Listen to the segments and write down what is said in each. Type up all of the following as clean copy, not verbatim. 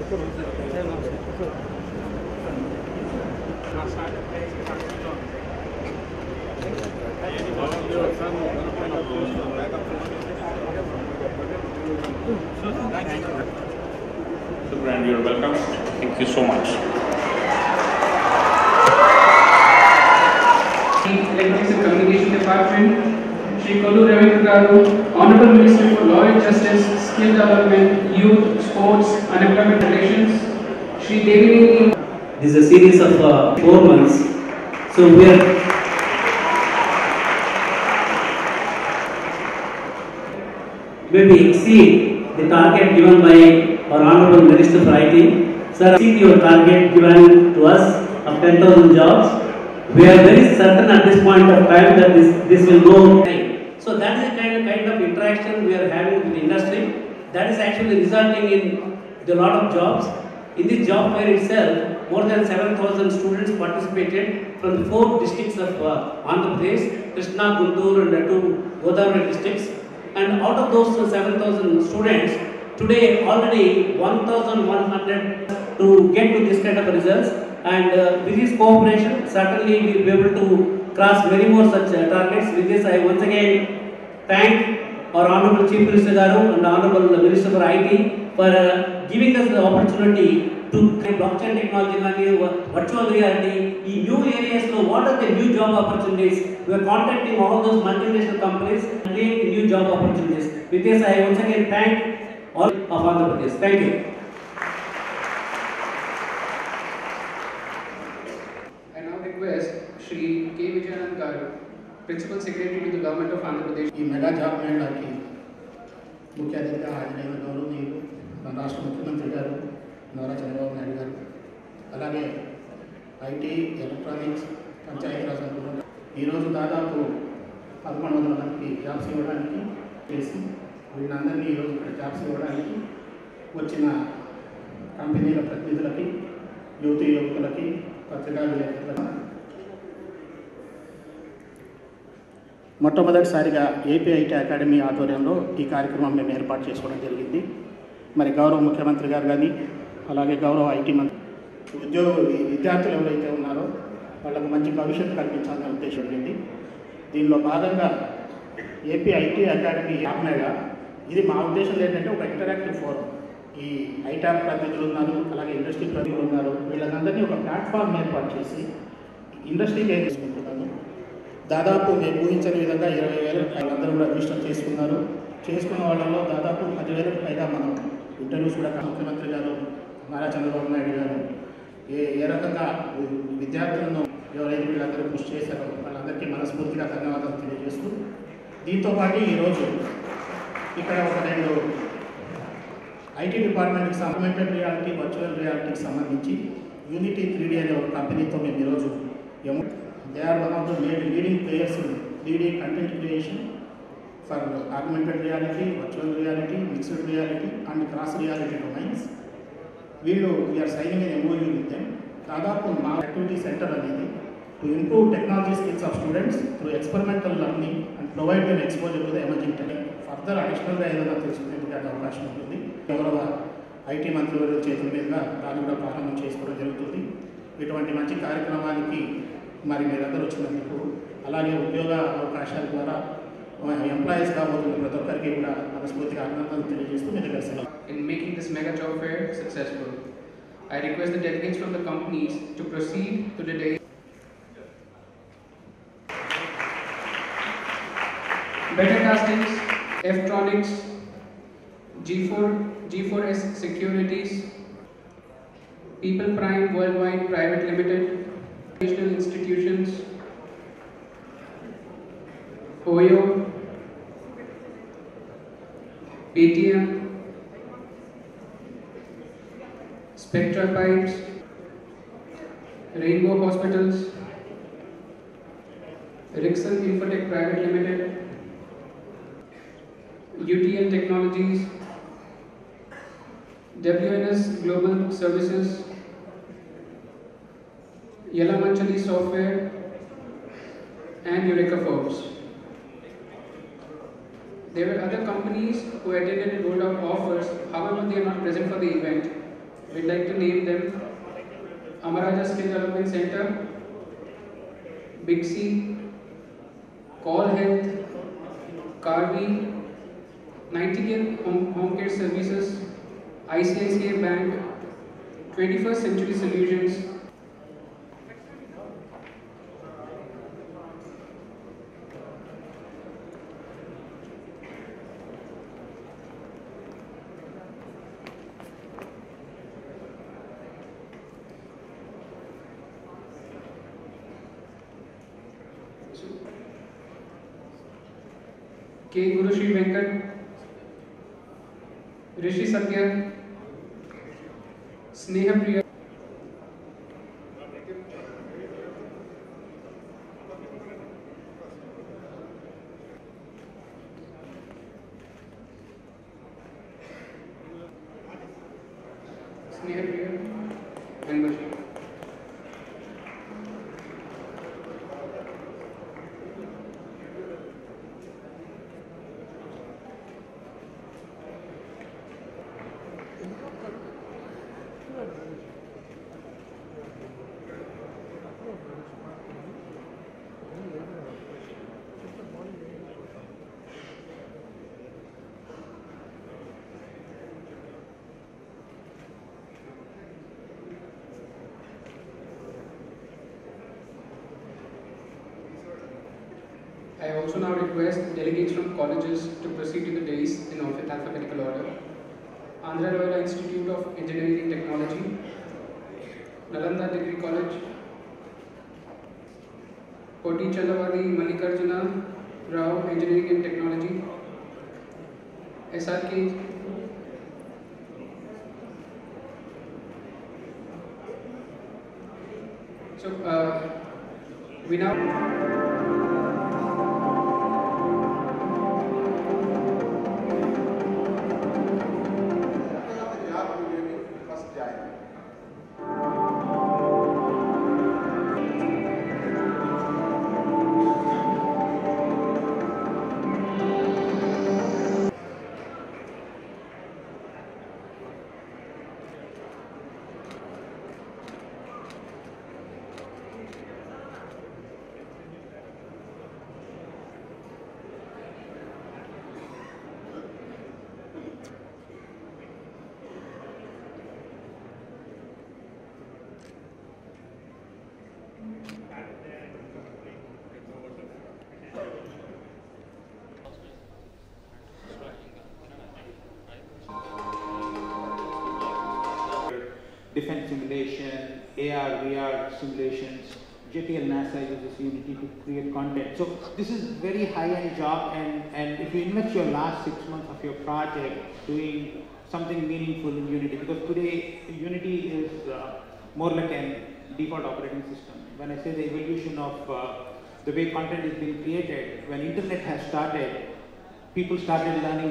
Brand, you're welcome. Thank you so much. Electronics and Communication Department, Shri Kollu Ravindra Garu, Honorable Minister for Law and Justice, Skill Development, Youth, Sports, Unemployment Relations, Shri Devi. This is a series of 4 months. So we are maybe exceed the target given by our Honorable Minister for IT. Sir, exceed your target given to us of 10,000 jobs. We are very certain at this point of time that this will go. So that is the kind of interaction we are having with the industry. That is actually resulting in a lot of jobs. In this job fair itself, more than 7,000 students participated from the 4 districts of Andhra Pradesh, Krishna, Guntur and 2 Godavari districts. And out of those 7,000 students, today already 1,100 to get to this kind of results. And with this cooperation, certainly we will be able to cross many more such targets. With this, I once again thank our Honorable Chief Minister Garu and Honorable Minister for IT for giving us the opportunity to blockchain technology, virtual reality, in new areas. So what are the new job opportunities? We are contacting all those multinational companies and create new job opportunities. With this, I once again thank all of Andhra Pradesh. Thank you. I now request Shri K. Vijayanand Garu, Principal Secretary to the Government of Andhra Pradesh. ఈ mega job మేళాకి ముఖ్య అతిథిగా హాజరైన గౌరవనీయులు మన రాష్ట్ర ముఖ్యమంత్రి గారు నారా చంద్రబాబు నాయుడు గారు, అలాగే ఐటీ, ఎలక్ట్రానిక్స్, పంచాయతీరాజ్ అనుకుంటున్నారు. ఈరోజు దాదాపు 1,100 మందికి జాబ్స్ ఇవ్వడానికి చేసి వీళ్ళందరినీ ఈరోజు ఇక్కడ జాబ్స్ ఇవ్వడానికి వచ్చిన కంపెనీల ప్రతినిధులకి, యువకులకి, పత్రికా విలేకరులకు మొట్టమొదటిసారిగా ఏపీ ఐటీ అకాడమీ ఆధ్వర్యంలో ఈ కార్యక్రమం మేము ఏర్పాటు చేసుకోవడం జరిగింది. మరి గౌరవ ముఖ్యమంత్రి గారు కానీ, అలాగే గౌరవ ఐటీ మంత్రి, విద్యార్థులు ఎవరైతే ఉన్నారో వాళ్ళకు మంచి భవిష్యత్తు కల్పించాలనే ఉద్దేశం ఉంది. దీనిలో భాగంగా ఏపీ ఐటీ అకాడమీ యాప్మేగా ఇది మా ఉద్దేశం ఏంటంటే ఒక ఇంటరాక్టివ్ ఫోరం. ఈ ఐటాప్ ప్రతినిధులు ఉన్నారు, అలాగే ఇండస్ట్రీ ప్రతినిధులు ఉన్నారు, వీళ్ళందరినీ ఒక ప్లాట్ఫామ్ ఏర్పాటు చేసి ఇండస్ట్రీకి ఏం చేసుకుంటున్నాను. దాదాపు మేము ఊహించని విధంగా 20,000 వాళ్ళందరూ కూడా రిజిస్టర్ చేసుకున్నారు. చేసుకున్న వాళ్ళలో దాదాపు 10,000కు పైగా మనం ఇంటర్వ్యూస్ కూడా ముఖ్యమంత్రి గారు నారా చంద్రబాబు నాయుడు గారు ఏ రకంగా విద్యార్థులను ఎవరైతే వీళ్ళందరూ కృషి చేశారో వాళ్ళందరికీ మనస్ఫూర్తిగా ధన్యవాదాలు తెలియజేస్తూ, దీంతోపాటు ఈరోజు ఇక్కడ ఒక 2 ఐటీ డిపార్ట్మెంట్కి ఆగ్మెంటెడ్ రియాలిటీ, వర్చువల్ రియాలిటీకి సంబంధించి యూనిటీ 3D అనే ఒక కంపెనీతో మేము ఈరోజు they are one of the leading players in 3D content creation for augmented reality, virtual reality, mixed reality and cross reality domains. వీళ్ళు we are signing an MOU with them. దాదాపు మా యాక్టివిటీ సెంటర్ అనేది to improve technology skills of students through experimental learning and provide them exposure to the emerging technique. Further అడిషనల్గా ఏదైనా తెలుసుకునేందుకు అవకాశం ఉంటుంది. గౌరవ ఐటీ మంత్రివర్యుల చేతుల మీదుగా దాన్ని కూడా ప్రారంభం చేసుకోవడం జరుగుతుంది. ఇటువంటి మంచి కార్యక్రమానికి మరి మీరందరూ వచ్చినందుకు, అలాగే ఉద్యోగ అవకాశాల ద్వారా ఎంప్లాయీస్ కాబోతున్న ప్రతి ఒక్కరికి కూడా మనస్ఫూర్తిగా అభినందనలు తెలియజేస్తూ మీ దగ్గర సెలవు. In making this mega job fair successful, I request the delegates from the companies to proceed to the day. Better Castings, F-Tronics, G4S Securities, People Prime Worldwide Private Limited, National Institutions, OYO, ATM, Spectra Pipes, Rainbow Hospitals, Rixon Infotech Private Limited, UTL Technologies, WNS Global Services, Yelamanchali Software, and Eureka Forbes. There were other companies who attended and rolled out offers, however they are not present for the event. we'd like to name them Amaraja Skill Development Center, Big C, Call Health, Carvi, Nightingale Home Care Services, ICICI Bank, 21st Century Solutions, K. Guru Shri Venkat, Rishi Satya, Sneha Priya, and Bashir. I also now request delegates from colleges to proceed to the dais in alphabetical order. Andhra Royal Institute of Engineering and Technology, Nalanda Degree College, Poti Chalawadi Mallikarjuna Rao Engineering and Technology, SRK, we now defense simulation, AR, VR simulations, JPL NASA uses Unity to create content. So this is very high-end job, and if you invest your last 6 months of your project doing something meaningful in Unity, because today Unity is more like a default operating system. When I say the evolution of the way content is being created, when internet has started, people started learning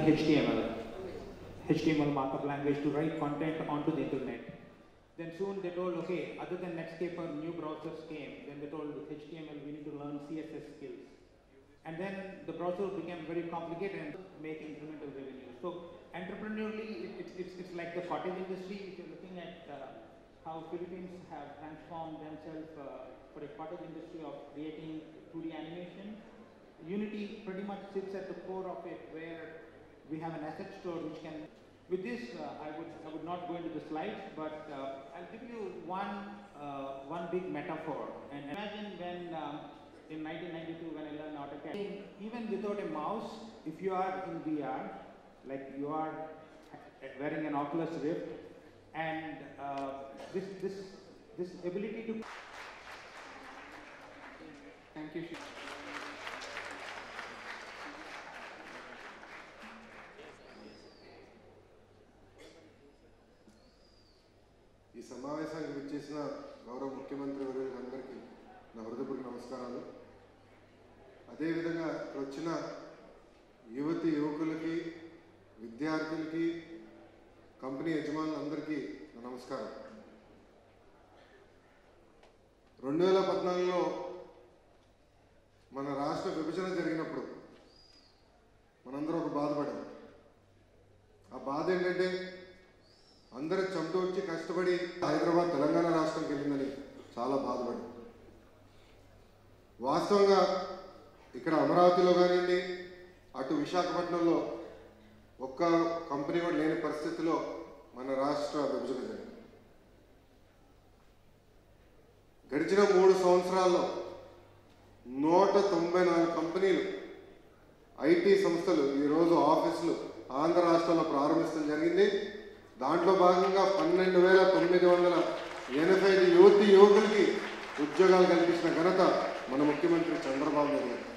HTML markup language to write content onto the internet. Then soon they told, okay, other than Netscape, new browsers came. Then they told with HTML we need to learn CSS skills. And then the browser became very complicated and make incremental revenue. So entrepreneurially, it's like the cottage industry. If you're looking at how Philippines have transformed themselves for a cottage industry of creating 2D animation, Unity pretty much sits at the core of it, where we have an asset store which can. With this, I would not go into the slides, but I'll give you one big metaphor. And imagine when in 1992 when I learned AutoCAD, even without a mouse, if you are in VR, like you are wearing an Oculus Rift, and this ability to. Thank you. ఈ సమావేశానికి విచ్చేసిన గౌరవ ముఖ్యమంత్రి వర్యులందరికీ నా హృదయపూర్వక నమస్కారాలు. అదేవిధంగా ఇక్కడ వచ్చిన యువతి యువకులకి, విద్యార్థులకి, కంపెనీ యజమానులందరికీ నా నమస్కారం. 2014లో మన రాష్ట్ర విభజన జరిగినప్పుడు మనందరం ఒక బాధపడాం. ఆ బాధ ఏంటంటే అందరూ చెమటోడ్చి కష్టపడి హైదరాబాద్ తెలంగాణ రాష్ట్రంకి వెళ్ళిందని చాలా బాధపడి, వాస్తవంగా ఇక్కడ అమరావతిలో కానివ్వండి, అటు విశాఖపట్నంలో ఒక్క కంపెనీ కూడా లేని పరిస్థితిలో మన రాష్ట్ర విభజన జరిగింది. గడిచిన 3 సంవత్సరాల్లో 194 కంపెనీలు, ఐటీ సంస్థలు ఈరోజు ఆఫీసులు ఆంధ్ర రాష్ట్రంలో ప్రారంభించడం జరిగింది. దాంట్లో భాగంగా 12,985 యువకులకి ఉద్యోగాలు కల్పించిన ఘనత మన ముఖ్యమంత్రి చంద్రబాబు నాయుడు గారు.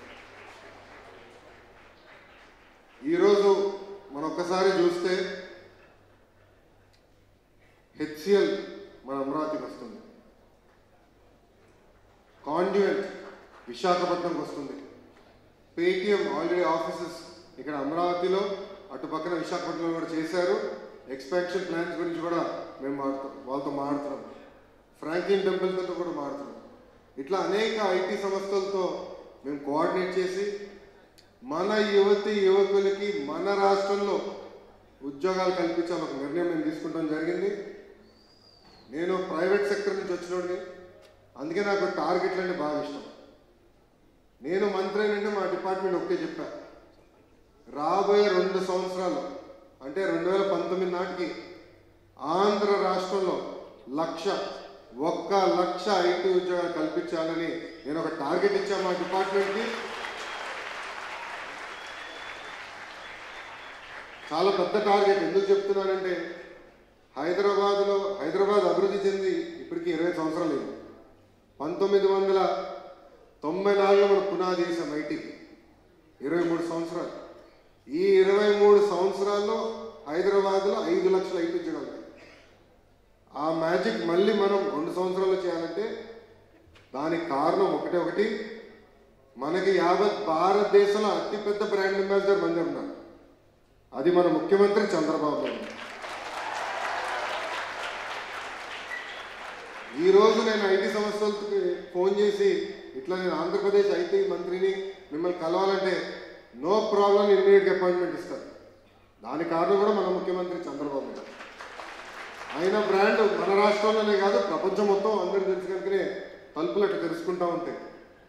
ఈరోజు మనం ఒక్కసారి చూస్తే హెచ్సిఎల్ మన అమరావతికి వస్తుంది, కాండ్యూయెంట్ విశాఖపట్నంకి వస్తుంది, పేటిఎం ఆల్రెడీ ఆఫీసెస్ ఇక్కడ అమరావతిలో అటు పక్కన విశాఖపట్నంలో కూడా చేశారు. ఎక్స్పాన్షన్ ప్లాన్స్ గురించి కూడా మేము వాళ్ళతో మాట్లాడుతున్నాం. ఫ్రాంక్లిన్ టెంపుల్తో కూడా మాట్లాడుతున్నాం. ఇట్లా అనేక ఐటీ సంస్థలతో మేము కోఆర్డినేట్ చేసి మన యువకులకి మన రాష్ట్రంలో ఉద్యోగాలు కల్పించాలని ఒక నిర్ణయం మేము తీసుకుంటాం జరిగింది. నేను ప్రైవేట్ సెక్టర్ నుంచి వచ్చినోడిని, అందుకే నాకు టార్గెట్లు అంటే బాగా ఇష్టం. నేను మంత్రి అయినంటే మా డిపార్ట్మెంట్ ఒకటే చెప్పా, రాబోయే 2 సంవత్సరాలు అంటే 2019 నాటికి ఆంధ్ర రాష్ట్రంలో 1 లక్ష ఐటీ ఉద్యోగాలు కల్పించాలని నేను ఒక టార్గెట్ ఇచ్చాను మా డిపార్ట్మెంట్కి. చాలా పెద్ద టార్గెట్. ఎందుకు చెప్తున్నానంటే హైదరాబాద్ అభివృద్ధి చెంది ఇప్పటికీ 20 సంవత్సరాలు లేదు. 1994లో మనం పునాది చేసాం ఐటీకి, 23 సంవత్సరాలు. ఈ 23 సంవత్సరాల్లో హైదరాబాద్లో 5 లక్షల ఐటీ ఉద్యోగాలు. ఆ మ్యాజిక్ మళ్ళీ మనం 2 సంవత్సరాల్లో చేయాలంటే దానికి కారణం ఒకటి, మనకి యావత్ భారతదేశంలో అతిపెద్ద బ్రాండ్ అంబాసిడర్ మంది ఉన్నారు, అది మన ముఖ్యమంత్రి చంద్రబాబు నాయుడు. ఈరోజు నేను ఐటీ సంస్థలకి ఫోన్ చేసి ఇట్లా నేను ఆంధ్రప్రదేశ్ ఐటీ మంత్రిని మిమ్మల్ని కలవాలంటే నో ప్రాబ్లం, ఇమ్మీడియట్గా అపాయింట్మెంట్ ఇస్తారు. దానికి కారణం కూడా మన ముఖ్యమంత్రి చంద్రబాబు నాయుడు. ఆయన బ్రాండ్ మన రాష్ట్రంలోనే కాదు ప్రపంచం మొత్తం అందరూ తెలుసు కనుకనే తలుపులు అట్లా తెలుసుకుంటూ ఉంటాయి.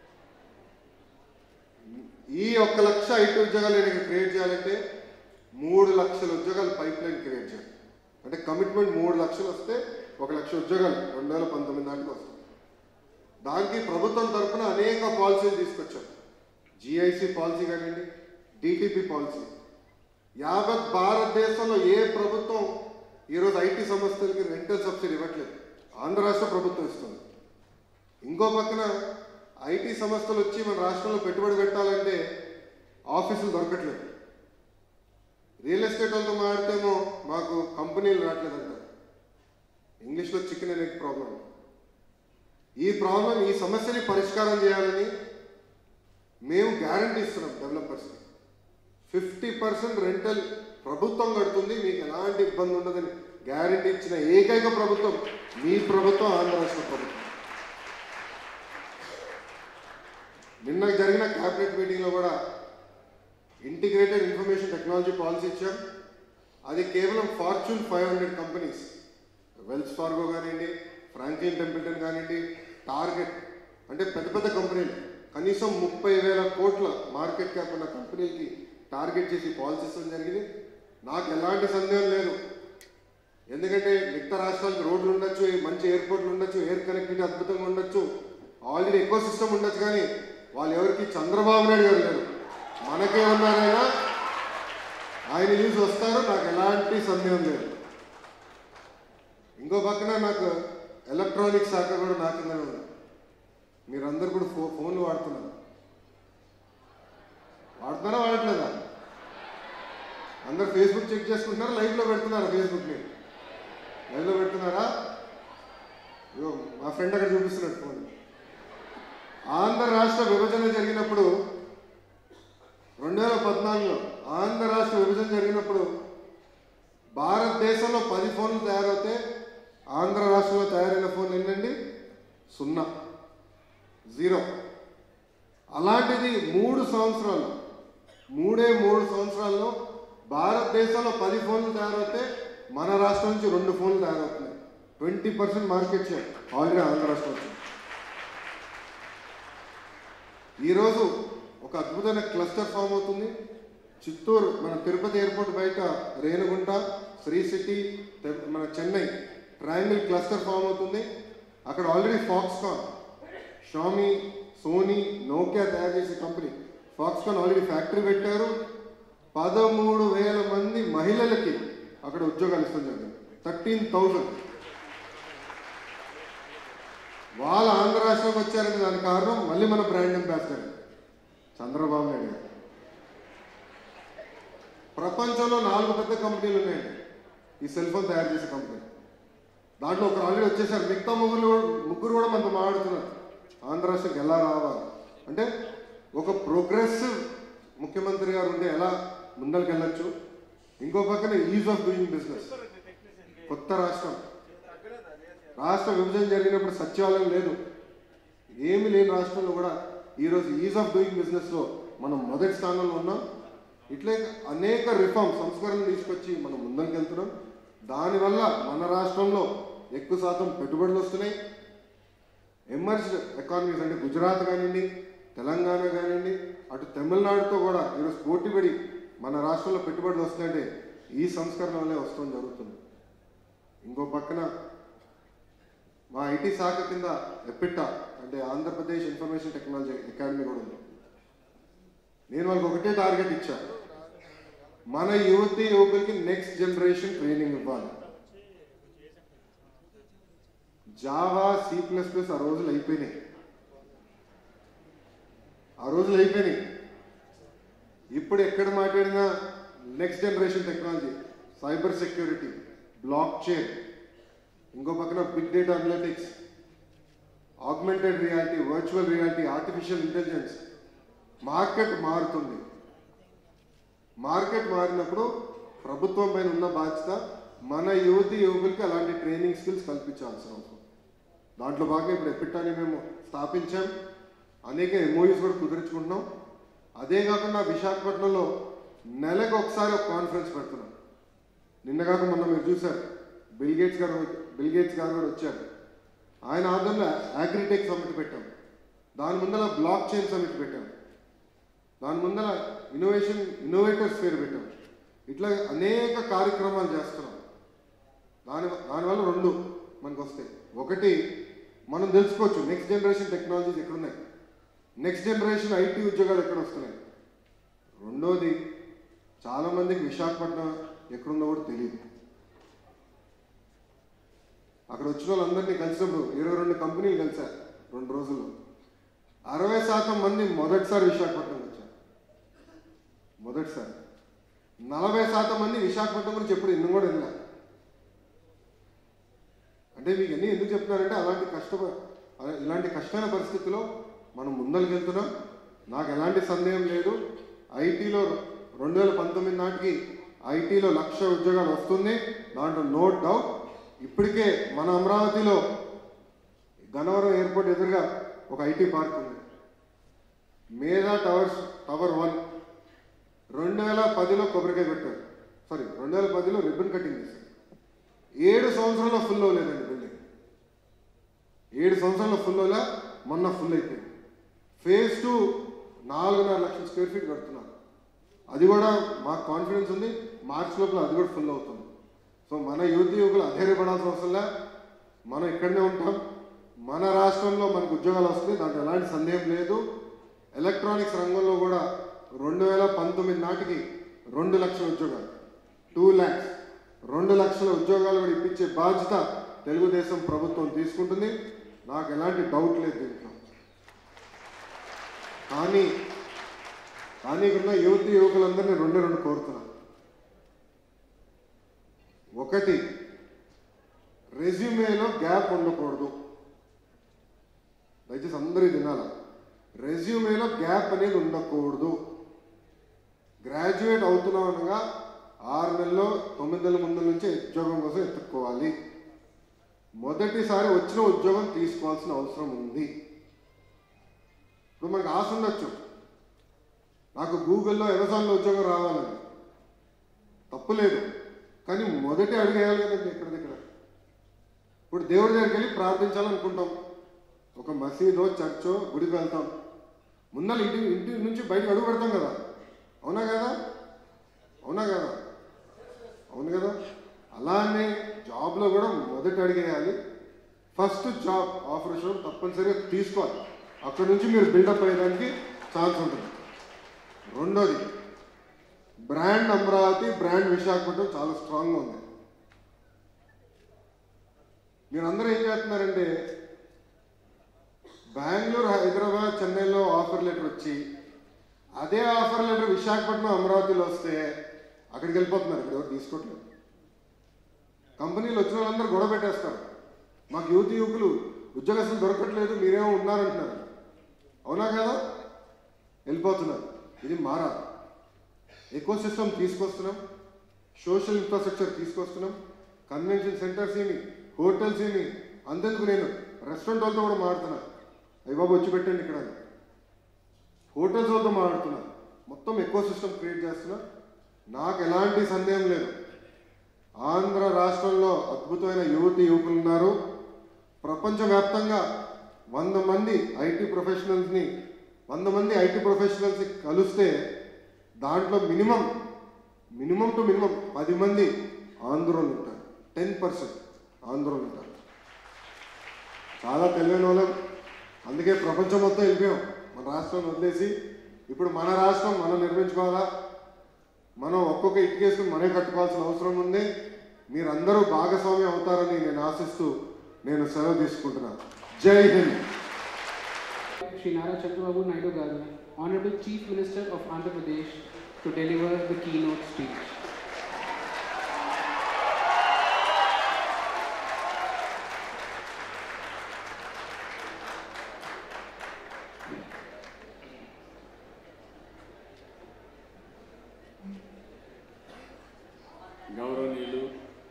ఈ 1 లక్ష ఐటీ ఉద్యోగాలు నేను క్రియేట్ చేయాలంటే 3 లక్షల ఉద్యోగాలు పైప్ లైన్ క్రియేట్ చేయాలి. అంటే కమిట్మెంట్ 3 లక్షలు వస్తే 1 లక్ష ఉద్యోగాలు 2019 నాటికి వస్తాయి. దానికి ప్రభుత్వం తరఫున అనేక పాలసీలు తీసుకొచ్చాం. జిఐసి పాలసీ కానివ్వండి, డిటిపి పాలసీ. యావత్ భారతదేశంలో ఏ ప్రభుత్వం ఈరోజు ఐటీ సంస్థలకి రెంటల్ సబ్సిడీ ఇవ్వట్లేదు, ఆంధ్ర రాష్ట్ర ప్రభుత్వం ఇస్తుంది. ఇంకో పక్కన ఐటీ సంస్థలు వచ్చి మన రాష్ట్రంలో పెట్టుబడి పెట్టాలంటే ఆఫీసులు దొరకట్లేదు. రియల్ ఎస్టేట్ వాళ్ళతో మాట్లాడితేమో మాకు కంపెనీలు రావట్లేదంట. ఇంగ్లీష్లో చికెన్ అనే ప్రాబ్లం. ఈ సమస్యని పరిష్కారం చేయాలని మేము గ్యారంటీ ఇస్తున్నాం డెవలపర్స్కి. 50% రెంటల్ ప్రభుత్వం కడుతుంది, మీకు ఎలాంటి ఇబ్బంది ఉండదని గ్యారంటీ ఇచ్చిన ఏకైక ప్రభుత్వం మీ ప్రభుత్వం, ఆంధ్ర రాష్ట్ర ప్రభుత్వం. నిన్న జరిగిన క్యాబినెట్ మీటింగ్లో కూడా ఇంటిగ్రేటెడ్ ఇన్ఫర్మేషన్ టెక్నాలజీ పాలసీ ఇచ్చాం. అది కేవలం ఫార్చ్యూన్ 500 కంపెనీస్, వెల్స్ ఫార్గో కానివ్వండి, ఫ్రాంక్లిన్ టెంపుల్టన్ కానివ్వండి, టార్గెట్ అంటే పెద్ద పెద్ద కంపెనీలు, కనీసం 30,000 కోట్ల మార్కెట్ క్యాప్ ఉన్న కంపెనీలకి టార్గెట్ చేసి పాలసీ ఇవ్వడం జరిగింది. నాకు ఎలాంటి సందేహం లేదు, ఎందుకంటే మిగతా రాష్ట్రాలకు రోడ్లు ఉండొచ్చు, మంచి ఎయిర్పోర్ట్లు ఉండొచ్చు, ఎయిర్ కనెక్టివిటీ అద్భుతంగా ఉండొచ్చు, ఆల్రెడీ ఎకో సిస్టమ్ ఉండొచ్చు, కానీ వాళ్ళు ఎవరికి చంద్రబాబు నాయుడు గారు లేరు. మనకే ఉన్నారైనా ఆయన న్యూస్ వస్తారు, నాకు ఎలాంటి సందేహం లేదు. ఇంకో పక్కన నాకు ఎలక్ట్రానిక్ శాఖ కూడా నా కిందనే ఉంది. మీరందరూ కూడా ఫోన్లు వాడుతున్నారా వాడట్లేదా? అందరు ఫేస్బుక్ చెక్ చేసుకుంటున్నారా? లైవ్లో పెడుతున్నారా? ఫేస్బుక్ని లైవ్లో పెడుతున్నారా? మా ఫ్రెండ్ అక్కడ చూపిస్తున్నాడు ఫోన్. ఆంధ్ర రాష్ట్ర విభజన జరిగినప్పుడు 2014లో ఆంధ్ర రాష్ట్ర విభజన జరిగినప్పుడు భారతదేశంలో 10 ఫోన్లు తయారవుతే ఆంధ్ర రాష్ట్రంలో తయారైన ఫోన్లు ఏంటండి? 0. అలాంటిది 3 సంవత్సరాల్లో భారతదేశంలో 10 ఫోన్లు తయారవుతే మన రాష్ట్రం నుంచి 2 ఫోన్లు తయారవుతున్నాయి. 20% మార్కెట్ షేర్ ఆల్రెడీ ఆంధ్ర రాష్ట్రం వచ్చింది. ఈరోజు ఒక అద్భుతమైన క్లస్టర్ ఫామ్ అవుతుంది. చిత్తూరు మన తిరుపతి ఎయిర్పోర్ట్ బయట రేణుగుంట, శ్రీ సిటీ, మన చెన్నై ట్రయాంగిల్ క్లస్టర్ ఫామ్ అవుతుంది. అక్కడ already Foxconn, Xiaomi, Sony, Nokia తయారు చేసే కంపెనీ ఫాక్స్కాన్ ఆల్రెడీ ఫ్యాక్టరీ పెట్టారు. 13,000 మంది మహిళలకి అక్కడ ఉద్యోగాలు ఇస్తుంది. 13,000 వాళ్ళ ఆంధ్ర రాష్ట్రంకి వచ్చారంటే దానికి కారణం మళ్ళీ మన బ్రాండ్ అంబాసిడర్ చంద్రబాబు నాయుడు గారు. ప్రపంచంలో 4 పెద్ద కంపెనీలు ఉన్నాయండి ఈ సెల్ ఫోన్ తయారు చేసే కంపెనీ. దాంట్లో ఒకరు ఆల్రెడీ వచ్చేసారు. మిగతా ముగ్గురు కూడా మనతో మాట్లాడుతున్నారు ఆంధ్ర రాష్ట్రంకి ఎలా రావాలి అంటే. ఒక ప్రోగ్రెసివ్ ముఖ్యమంత్రి గారు ఉంటే ఎలా ముందరికి వెళ్ళొచ్చు. ఇంకో పక్కన ఈజ్ ఆఫ్ డూయింగ్ బిజినెస్. కొత్త రాష్ట్ర విభజన జరిగినప్పుడు సచివాలయం లేదు, ఏమి లేని రాష్ట్రంలో కూడా ఈరోజు ఈజ్ ఆఫ్ డూయింగ్ బిజినెస్లో మనం మొదటి స్థానంలో ఉన్నాం. ఇట్లే అనేక రిఫార్మ్ సంస్కరణలు తీసుకొచ్చి మనం ముందరికి వెళ్తున్నాం. దానివల్ల మన రాష్ట్రంలో ఎక్కువ శాతం పెట్టుబడులు వస్తున్నాయి. ఎమర్జ్డ్ ఎకానమీస్ అంటే గుజరాత్ కానివ్వండి, తెలంగాణ కానివ్వండి, అటు తమిళనాడుతో కూడా ఈరోజు పోటీపడి మన రాష్ట్రంలో పెట్టుబడులు వస్తున్నాయంటే ఈ సంస్కరణ వల్లే వస్తూ జరుగుతుంది. ఇంకో పక్కన మా ఐటీ శాఖ కింద ఎపిటా అంటే ఆంధ్రప్రదేశ్ ఇన్ఫర్మేషన్ టెక్నాలజీ అకాడమీ కూడా ఉంది. నేను వాళ్ళకి ఒకటే టార్గెట్ ఇచ్చాను, మన యువకులకి నెక్స్ట్ జనరేషన్ ట్రైనింగ్ ఇవ్వాలి. జావా, C++ ఆ రోజులు అయిపోయినాయి. ఇప్పుడు ఎక్కడ మాట్లాడినా next generation technology, cyber security, blockchain, ఇంకో పక్కన big data analytics, augmented reality, virtual reality, artificial intelligence. Market మారుతుంది. మార్కెట్ మారినప్పుడు ప్రభుత్వం పైన ఉన్న బాధ్యత మన యువకులకి అలాంటి ట్రైనింగ్ స్కిల్స్ కల్పించాల్సిన అవసరం. దాంట్లో భాగంగా ఇప్పుడు ఎపిటాని మేము స్థాపించాం. అనేక MOUs కూడా కుదుర్చుకుంటున్నాం. అదే కాకుండా విశాఖపట్నంలో నెలకు ఒకసారి ఒక కాన్ఫరెన్స్ పెడుతున్నాం. నిన్న కాక మొన్న మీరు చూశారు, బిల్ గేట్స్ గారు కూడా వచ్చారు. ఆయన ఆధ్వర్యంలో అగ్రిటెక్ సమిట్ పెట్టాం. దాని ముందర బ్లాక్ చైన్ సమిట్ పెట్టాం. దాని ముందర ఇన్నోవేటర్స్ ఫేర్ పెట్టాం. ఇట్లా అనేక కార్యక్రమాలు చేస్తున్నాం. దానివల్ల 2 మనకు వస్తాయి. ఒకటి, మనం తెలుసుకోవచ్చు నెక్స్ట్ జనరేషన్ టెక్నాలజీస్ ఎక్కడున్నాయి, నెక్స్ట్ జనరేషన్ ఐటీ ఉద్యోగాలు ఎక్కడ వస్తున్నాయి. రెండోది, చాలామందికి విశాఖపట్నం ఎక్కడుందో కూడా తెలియదు. అక్కడ వచ్చిన వాళ్ళందరినీ కలిసినప్పుడు 22 కంపెనీలు కలిశారు 2 రోజుల్లో. 60% మంది మొదటిసారి విశాఖపట్నం వచ్చారు. 40% మంది విశాఖపట్నం గురించి ఎప్పుడు ఇన్ని కూడా వెళ్ళారు. అంటే మీకు అన్నీ ఎందుకు చెప్తున్నారంటే ఇలాంటి కష్టమైన పరిస్థితుల్లో మనం ముందరికి వెళ్తున్నాం. నాకు ఎలాంటి సందేహం లేదు. ఐటీలో 2019 నాటికి ఐటీలో 1,00,000 ఉద్యోగాలు వస్తుంది. దాంట్లో నో డౌట్. ఇప్పటికే మన అమరావతిలో గన్నవరం ఎయిర్పోర్ట్ ఎదురుగా ఒక ఐటీ పార్క్ ఉంది. మేధా టవర్ 1 2010లో కొబ్బరికాయ పెట్టారు. 2010లో రిబ్బన్ కటింగ్ చేశారు. 7 సంవత్సరాల్లో ఫుల్ అవ్వలేదండి బిల్డింగ్. 7 సంవత్సరాల్లో ఫుల్ అవ్వలే, మొన్న ఫుల్ అయిపోయింది. ఫేజ్ 2 4.5 లక్షల స్క్వేర్ ఫీట్ కడుతున్నారు. అది కూడా మాకు కాన్ఫిడెన్స్ ఉంది, మార్చ్ లోపల అది కూడా ఫుల్ అవుతుంది. సో మన యువకులు అధైర్యపడాల్సిన అవసరంలా, మనం ఇక్కడనే ఉంటాం. మన రాష్ట్రంలో మనకు ఉద్యోగాలు వస్తాయి, దాంట్లో ఎలాంటి సందేహం లేదు. ఎలక్ట్రానిక్స్ రంగంలో కూడా 2019 నాటికి 2 లక్షల ఉద్యోగాలు, 2 lakhs 2 లక్షల ఉద్యోగాలు కూడా ఇప్పించే బాధ్యత తెలుగుదేశం ప్రభుత్వం తీసుకుంటుంది. నాకు ఎలాంటి డౌట్ లేదు దీంట్లో. కానీ ఇక్కడున్న యువకులందరినీ 2 కోరుతున్నాను. ఒకటి, రెజ్యూమేలో గ్యాప్ ఉండకూడదు. దయచేసి అందరూ తినాల. రెజ్యూమేలో గ్యాప్ అనేది ఉండకూడదు. గ్రాడ్యుయేట్ అవుతున్నాం అనగా 6 నెలల్లో 9 నెలల ముందు నుంచి ఉద్యోగం కోసం ఎత్తుక్కోవాలి. మొదటిసారి వచ్చిన ఉద్యోగం తీసుకోవాల్సిన అవసరం ఉంది. ఇప్పుడు మనకు ఆశ ఉండొచ్చు, నాకు గూగుల్లో అమెజాన్లో ఉద్యోగం రావాలని. తప్పులేదు. కానీ మొదటి అడుగు వేయాలి కదండి ఇక్కడ దగ్గర. ఇప్పుడు దేవుడి దగ్గరికి వెళ్ళి ప్రార్థించాలనుకుంటాం, ఒక మసీదో చర్చో గుడికి వెళ్తాం, ముందర ఇంటి నుంచి బయటకు అడుగు పెడతాం కదా, అవునా కదా? అవునా కదా? అవును కదా? అలానే జాబ్లో కూడా మొదటి అడుగు వేయాలి. ఫస్ట్ జాబ్ ఆఫర్ వచ్చినప్పుడు తప్పనిసరిగా తీసుకోవాలి, అక్కడ నుంచి మీరు బిల్డప్ అయ్యడానికి ఛాన్స్ ఉంటుంది. రెండోది, బ్రాండ్ అమరావతి, బ్రాండ్ విశాఖపట్నం చాలా స్ట్రాంగ్గా ఉంది. మీరందరూ ఏం చేస్తున్నారంటే బెంగళూరు, హైదరాబాద్, చెన్నైలో ఆఫర్ లెటర్ వచ్చి అదే ఆఫర్ లెటర్ విశాఖపట్నం, అమరావతిలో వస్తే అక్కడికి వెళ్ళిపోతున్నారు. ఇక్కడ ఎవరు తీసుకోవట్లేదు. కంపెనీలు వచ్చిన వాళ్ళందరూ గొడవ పెట్టేస్తారు, మాకు యువకులు ఉద్యోగస్తులు దొరకట్లేదు, మీరేమో ఉన్నారంటున్నారు. అవునా కదా? వెళ్ళిపోతున్నారు. ఇది మారాలి. ఎకో సిస్టమ్ తీసుకొస్తున్నాం, సోషల్ ఇన్ఫ్రాస్ట్రక్చర్ తీసుకొస్తున్నాం, కన్వెన్షన్ సెంటర్స్ ఏమి, హోటల్స్ ఏమి, అంతెందుకు నేను రెస్టారెంట్ వాళ్ళతో కూడా మాట్లాడుతున్నా, అయ్యి బాబు వచ్చి పెట్టండి ఇక్కడ, హోటల్స్ వాళ్ళతో మాట్లాడుతున్నా, మొత్తం ఎకో సిస్టమ్ క్రియేట్ చేస్తున్నా. నాకు ఎలాంటి సందేహం లేదు, ఆంధ్ర రాష్ట్రంలో అద్భుతమైన యువకులు ఉన్నారు. ప్రపంచవ్యాప్తంగా 100 మంది ఐటీ ప్రొఫెషనల్స్ని కలిస్తే దాంట్లో మినిమం టు మినిమం 10 మంది ఆంధ్రోళ్ళు ఉంటారు, 10% ఆంధ్రోళ్ళు ఉంటారు. చాలా తెలివైన వాళ్ళం, అందుకే ప్రపంచం మొత్తం వెళ్ళిపోయాం మన రాష్ట్రాన్ని వదిలేసి. ఇప్పుడు మన రాష్ట్రం మనం నిర్మించుకోవాలా, మనం ఒక్కొక్క ఇటుకేసుకుని మనమే కట్టుకోవాల్సిన అవసరం ఉంది. మీరందరూ భాగస్వామ్యం అవుతారని నేను ఆశిస్తూ నేను సెలవు తీసుకుంటున్నాను. జై Hind. Shri Nara Chandrababu Naidu Garu, Honorable Chief Minister of Andhra Pradesh, to deliver the keynote speech. గౌరవనీయులు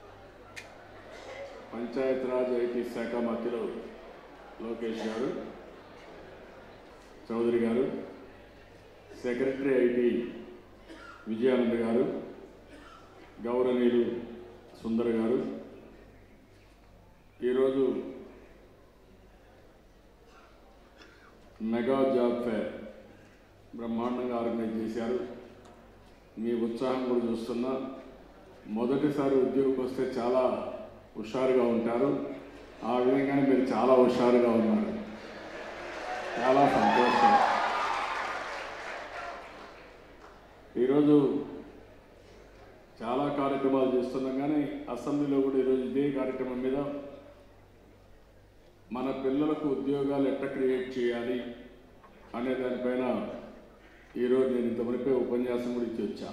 పంచాయతీరాజ్ ఐటీ శాఖ మంత్రులు లోకేష్ గారు, చౌదరి గారు, సెక్రటరీ ఐటీ విజయానంద్ గారు, గౌరవనీయులు సుందర్ గారు, ఈరోజు మెగా జాబ్ ఫేర్ బ్రహ్మాండంగా ఆర్గనైజ్ చేశారు. మీ ఉత్సాహం కూడా చూస్తున్నా. మొదటిసారి ఉద్యోగం వస్తే చాలా హుషారుగా ఉంటారు, ఆ విధంగానే మీరు చాలా హుషారుగా ఉన్నారు. చాలా సంతోషం. ఈరోజు చాలా కార్యక్రమాలు చేస్తున్నాం, కానీ అసెంబ్లీలో కూడా ఈరోజు ఇదే కార్యక్రమం మీద మన పిల్లలకు ఉద్యోగాలు ఎట్లా క్రియేట్ చేయాలి అనే దానిపైన ఈరోజు నేను ఇంతవరకే ఉపన్యాసం కూడా ఇచ్చి వచ్చా.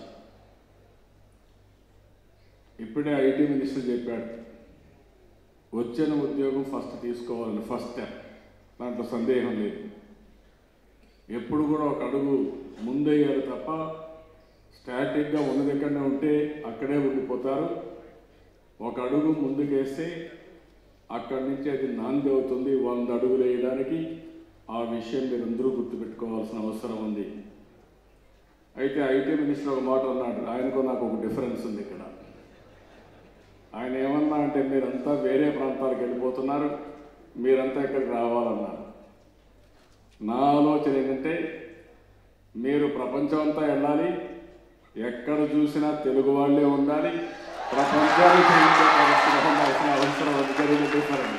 ఇప్పుడే ఐటీ మినిస్టర్ చెప్పాడు, వచ్చిన ఉద్యోగం ఫస్ట్ తీసుకోవాలని, ఫస్ట్ స్టెప్, దాంట్లో సందేహం లేదు. ఎప్పుడు కూడా ఒక అడుగు ముందయ్యారు తప్ప స్టాటిక్గా ఉన్న దగ్గరనే ఉంటే అక్కడే ఉండిపోతారు. ఒక అడుగు ముందుకేస్తే అక్కడి నుంచి అది నాంది అవుతుంది 100 అడుగులు వేయడానికి. ఆ విషయం మీరందరూ గుర్తుపెట్టుకోవాల్సిన అవసరం ఉంది. అయితే ఐటీ మినిస్టర్ ఒక మాట అన్నాడు, ఆయనకు నాకు ఒక డిఫరెన్స్ ఉంది ఇక్కడ. ఆయన ఏమన్నా అంటే మీరంతా వేరే ప్రాంతాలకు వెళ్ళిపోతున్నారు, మీరంతా ఇక్కడికి రావాలన్నారు. నా ఆలోచన ఏంటంటే మీరు ప్రపంచం అంతా వెళ్ళాలి, ఎక్కడ చూసినా తెలుగు వాళ్ళే ఉండాలి, ప్రపంచానికి ఉండాల్సిన అవసరం జరిగిన డిఫరెన్స్.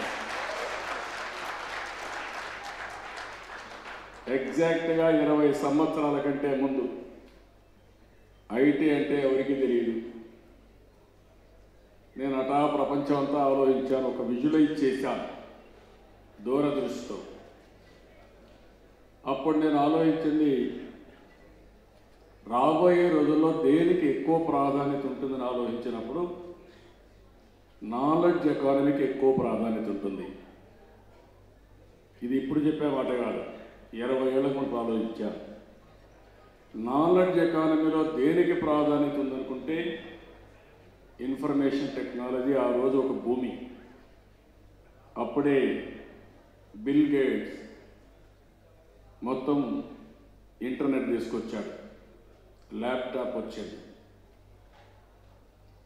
ఎగ్జాక్ట్గా 20 సంవత్సరాల కంటే ముందు ఐటీ అంటే ఎవరికి తెలియదు. నేను అటా ప్రపంచం అంతా ఆలోచించాను, ఒక విజువలైజ్ చేశాను దూరదృష్టితో. అప్పుడు నేను ఆలోచించింది, రాబోయే రోజుల్లో దేనికి ఎక్కువ ప్రాధాన్యత ఉంటుందని ఆలోచించినప్పుడు నాలెడ్జ్ ఎకానమీకి ఎక్కువ ప్రాధాన్యత ఉంటుంది. ఇది ఇప్పుడు చెప్పే మాట కాదు, 20 ఏళ్ళ ముందు ఆలోచించాను. నాలెడ్జ్ ఎకానమీలో దేనికి ప్రాధాన్యత ఉందనుకుంటే ఇన్ఫర్మేషన్ టెక్నాలజీ. ఆ రోజు ఒక భూమి. అప్పుడే బిల్ గేట్స్ మొత్తం ఇంటర్నెట్ తీసుకొచ్చాడు, ల్యాప్టాప్ వచ్చేది.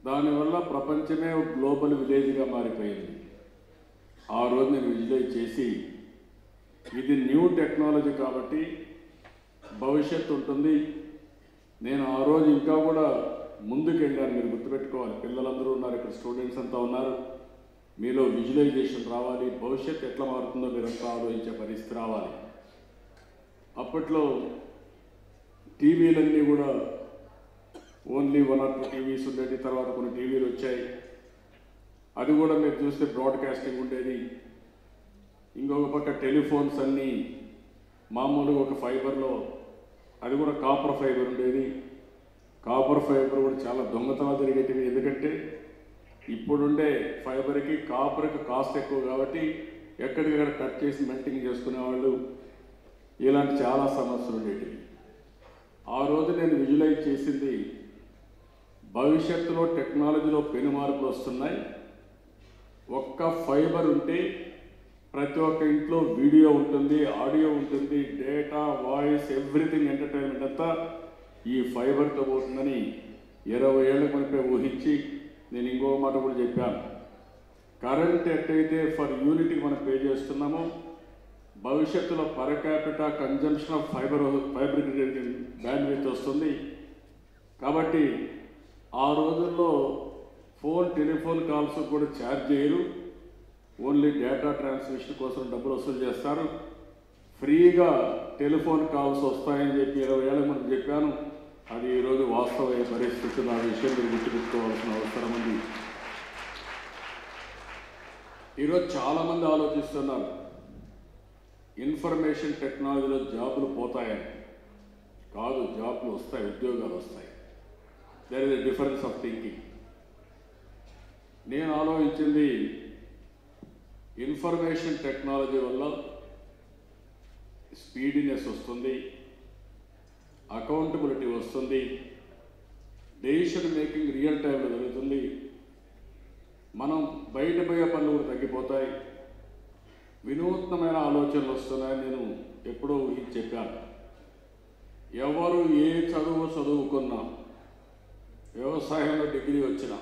దానివల్ల ప్రపంచమే గ్లోబల్ విలేజ్గా మారిపోయింది. ఆ రోజు నేను విజువలైజ్ చేసి ఇది న్యూ టెక్నాలజీ కాబట్టి భవిష్యత్తు ఉంటుంది. నేను ఆ రోజు ఇంకా కూడా ముందుకు వెళ్ళాను. మీరు గుర్తుపెట్టుకోవాలి, పిల్లలందరూ ఉన్నారు ఇక్కడ, స్టూడెంట్స్ అంతా ఉన్నారు. మీలో విజువలైజేషన్ రావాలి, భవిష్యత్తు ఎట్లా మారుతుందో మీరంతా ఆలోచించే పరిస్థితి రావాలి. అప్పట్లో టీవీలన్నీ కూడా ఓన్లీ 1 or 2 టీవీస్ ఉండేది. తర్వాత కొన్ని టీవీలు వచ్చాయి. అది కూడా మీరు చూస్తే బ్రాడ్కాస్టింగ్ ఉండేది. ఇంకొక పక్క టెలిఫోన్స్ అన్నీ మామూలుగా ఒక ఫైబర్లో, అది కూడా కాపర్ ఫైబర్ ఉండేది. కాపర్ ఫైబర్ కూడా చాలా దొంగతనాలు జరిగేటివి. ఎందుకంటే ఇప్పుడుండే ఫైబర్కి కాపర్కి కాస్ట్ ఎక్కువ కాబట్టి ఎక్కడికక్కడ కట్ చేసి మెల్టింగ్ చేసుకునేవాళ్ళు. ఇలాంటి చాలా సమస్యలు ఉండేటివి. ఆ రోజు నేను విజువలైజ్ చేసింది భవిష్యత్తులో టెక్నాలజీలో పెను మార్పులు వస్తున్నాయి. ఒక్క ఫైబర్ ఉంటే ప్రతి ఒక్క ఇంట్లో వీడియో ఉంటుంది, ఆడియో ఉంటుంది, డేటా, వాయిస్, ఎవ్రీథింగ్, ఎంటర్టైన్మెంట్ అంతా ఈ ఫైబర్తో పోతుందని 20 ఏళ్ళ మనపై ఊహించి నేను ఇంకో మాట కూడా చెప్పాను. కరెంట్ ఎట్టయితే ఫర్ యూనిట్కి మనం పే చేస్తున్నామో భవిష్యత్తులో per capita consumption of fibre bandwidth వస్తుంది. కాబట్టి ఆ రోజుల్లో టెలిఫోన్ కాల్స్ కూడా ఛార్జ్ చేయరు. ఓన్లీ డేటా ట్రాన్స్మిషన్ కోసం డబ్బులు వసూలు చేస్తారు. ఫ్రీగా టెలిఫోన్ కాల్స్ వస్తాయని చెప్పి 20 ఏళ్ళ ముందు చెప్పాను. అది ఈరోజు వాస్తవమైన పరిస్థితులు. ఆ విషయం మీరు గుర్తుపెట్టుకోవాల్సిన అవసరం ఉంది. ఈరోజు చాలామంది ఆలోచిస్తున్నారు ఇన్ఫర్మేషన్ టెక్నాలజీలో జాబులు పోతాయని. కాదు, జాబులు వస్తాయి, ఉద్యోగాలు వస్తాయి. There is a difference of thinking. నేను ఆలోచించింది ఇన్ఫర్మేషన్ టెక్నాలజీ వల్ల స్పీడీనెస్ వస్తుంది, అకౌంటబిలిటీ వస్తుంది, డెసిషన్ మేకింగ్ రియల్ టైంలో జరుగుతుంది, మనం బయట పోయే పనులు కూడా తగ్గిపోతాయి, వినూత్నమైన ఆలోచనలు వస్తున్నాయని నేను ఎప్పుడో ఊహించి చెప్పాను. ఎవరు ఏ చదువుకున్నా, వ్యవసాయంలో డిగ్రీ వచ్చినా,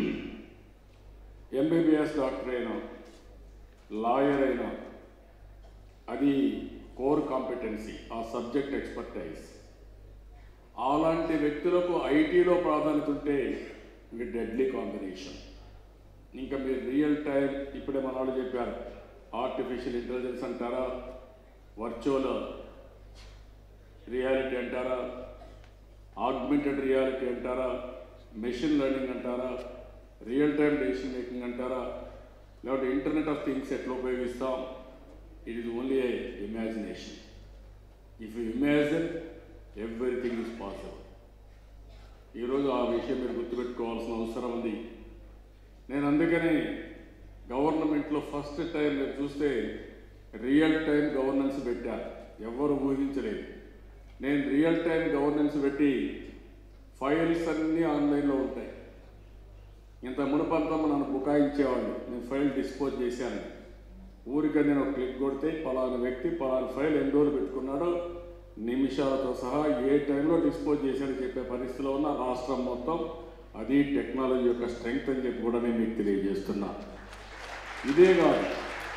ఎంబీబీఎస్ డాక్టర్ అయినా, లాయర్ అయినా, అది కోర్ కాంపిటెన్సీ, ఆ సబ్జెక్ట్ ఎక్స్పర్టైజ్. అలాంటి వ్యక్తులకు ఐటీలో ప్రాధాన్యత ఉంటే ఇంకా డెడ్లీ కాంబినేషన్. ఇంకా మీరు రియల్ టైం, ఇప్పుడే మన వాళ్ళు చెప్పారు, ఆర్టిఫిషియల్ ఇంటెలిజెన్స్ అంటారా, వర్చువల్ రియాలిటీ అంటారా, ఆగ్మెంటెడ్ రియాలిటీ అంటారా, మెషిన్ లెర్నింగ్ అంటారా, రియల్ టైం డెసిషన్ మేకింగ్ అంటారా, లేకపోతే ఇంటర్నెట్ ఆఫ్ థింగ్స్ ఎట్లా ఉపయోగిస్తాం. It is only a imagination. If you imagine everything is possible. ఈరోజు ఆ విషయం మీరు గుర్తుపెట్టుకోవాల్సిన అవసరం ఉంది. నేను అందుకని గవర్నమెంట్లో ఫస్ట్ టైం మీరు చూస్తే రియల్ టైం గవర్నెన్స్ పెట్టారు. ఎవరు ఊహించలేదు. నేను రియల్ టైం గవర్నెన్స్ పెట్టి ఫైల్స్ అన్నీ ఆన్లైన్లో ఉంటాయి. ఇంత మునుపంతా నన్ను బుకాయించేవాళ్ళు, నేను ఫైల్ డిస్పోజ్ చేశాను. ఊరికే నేను ఒక క్లిక్ కొడితే పలానా వ్యక్తి పలానా ఫైల్ ఎన్ని రోజులు పెట్టుకున్నాడో నిమిషాలతో సహా ఏ టైంలో డిస్పోజ్ చేశాడని చెప్పే పరిస్థితిలో ఉన్న రాష్ట్రం మొత్తం. అది టెక్నాలజీ యొక్క స్ట్రెంగ్త్ అని చెప్పి కూడా నేను మీకు తెలియజేస్తున్నా. ఇదే కాదు,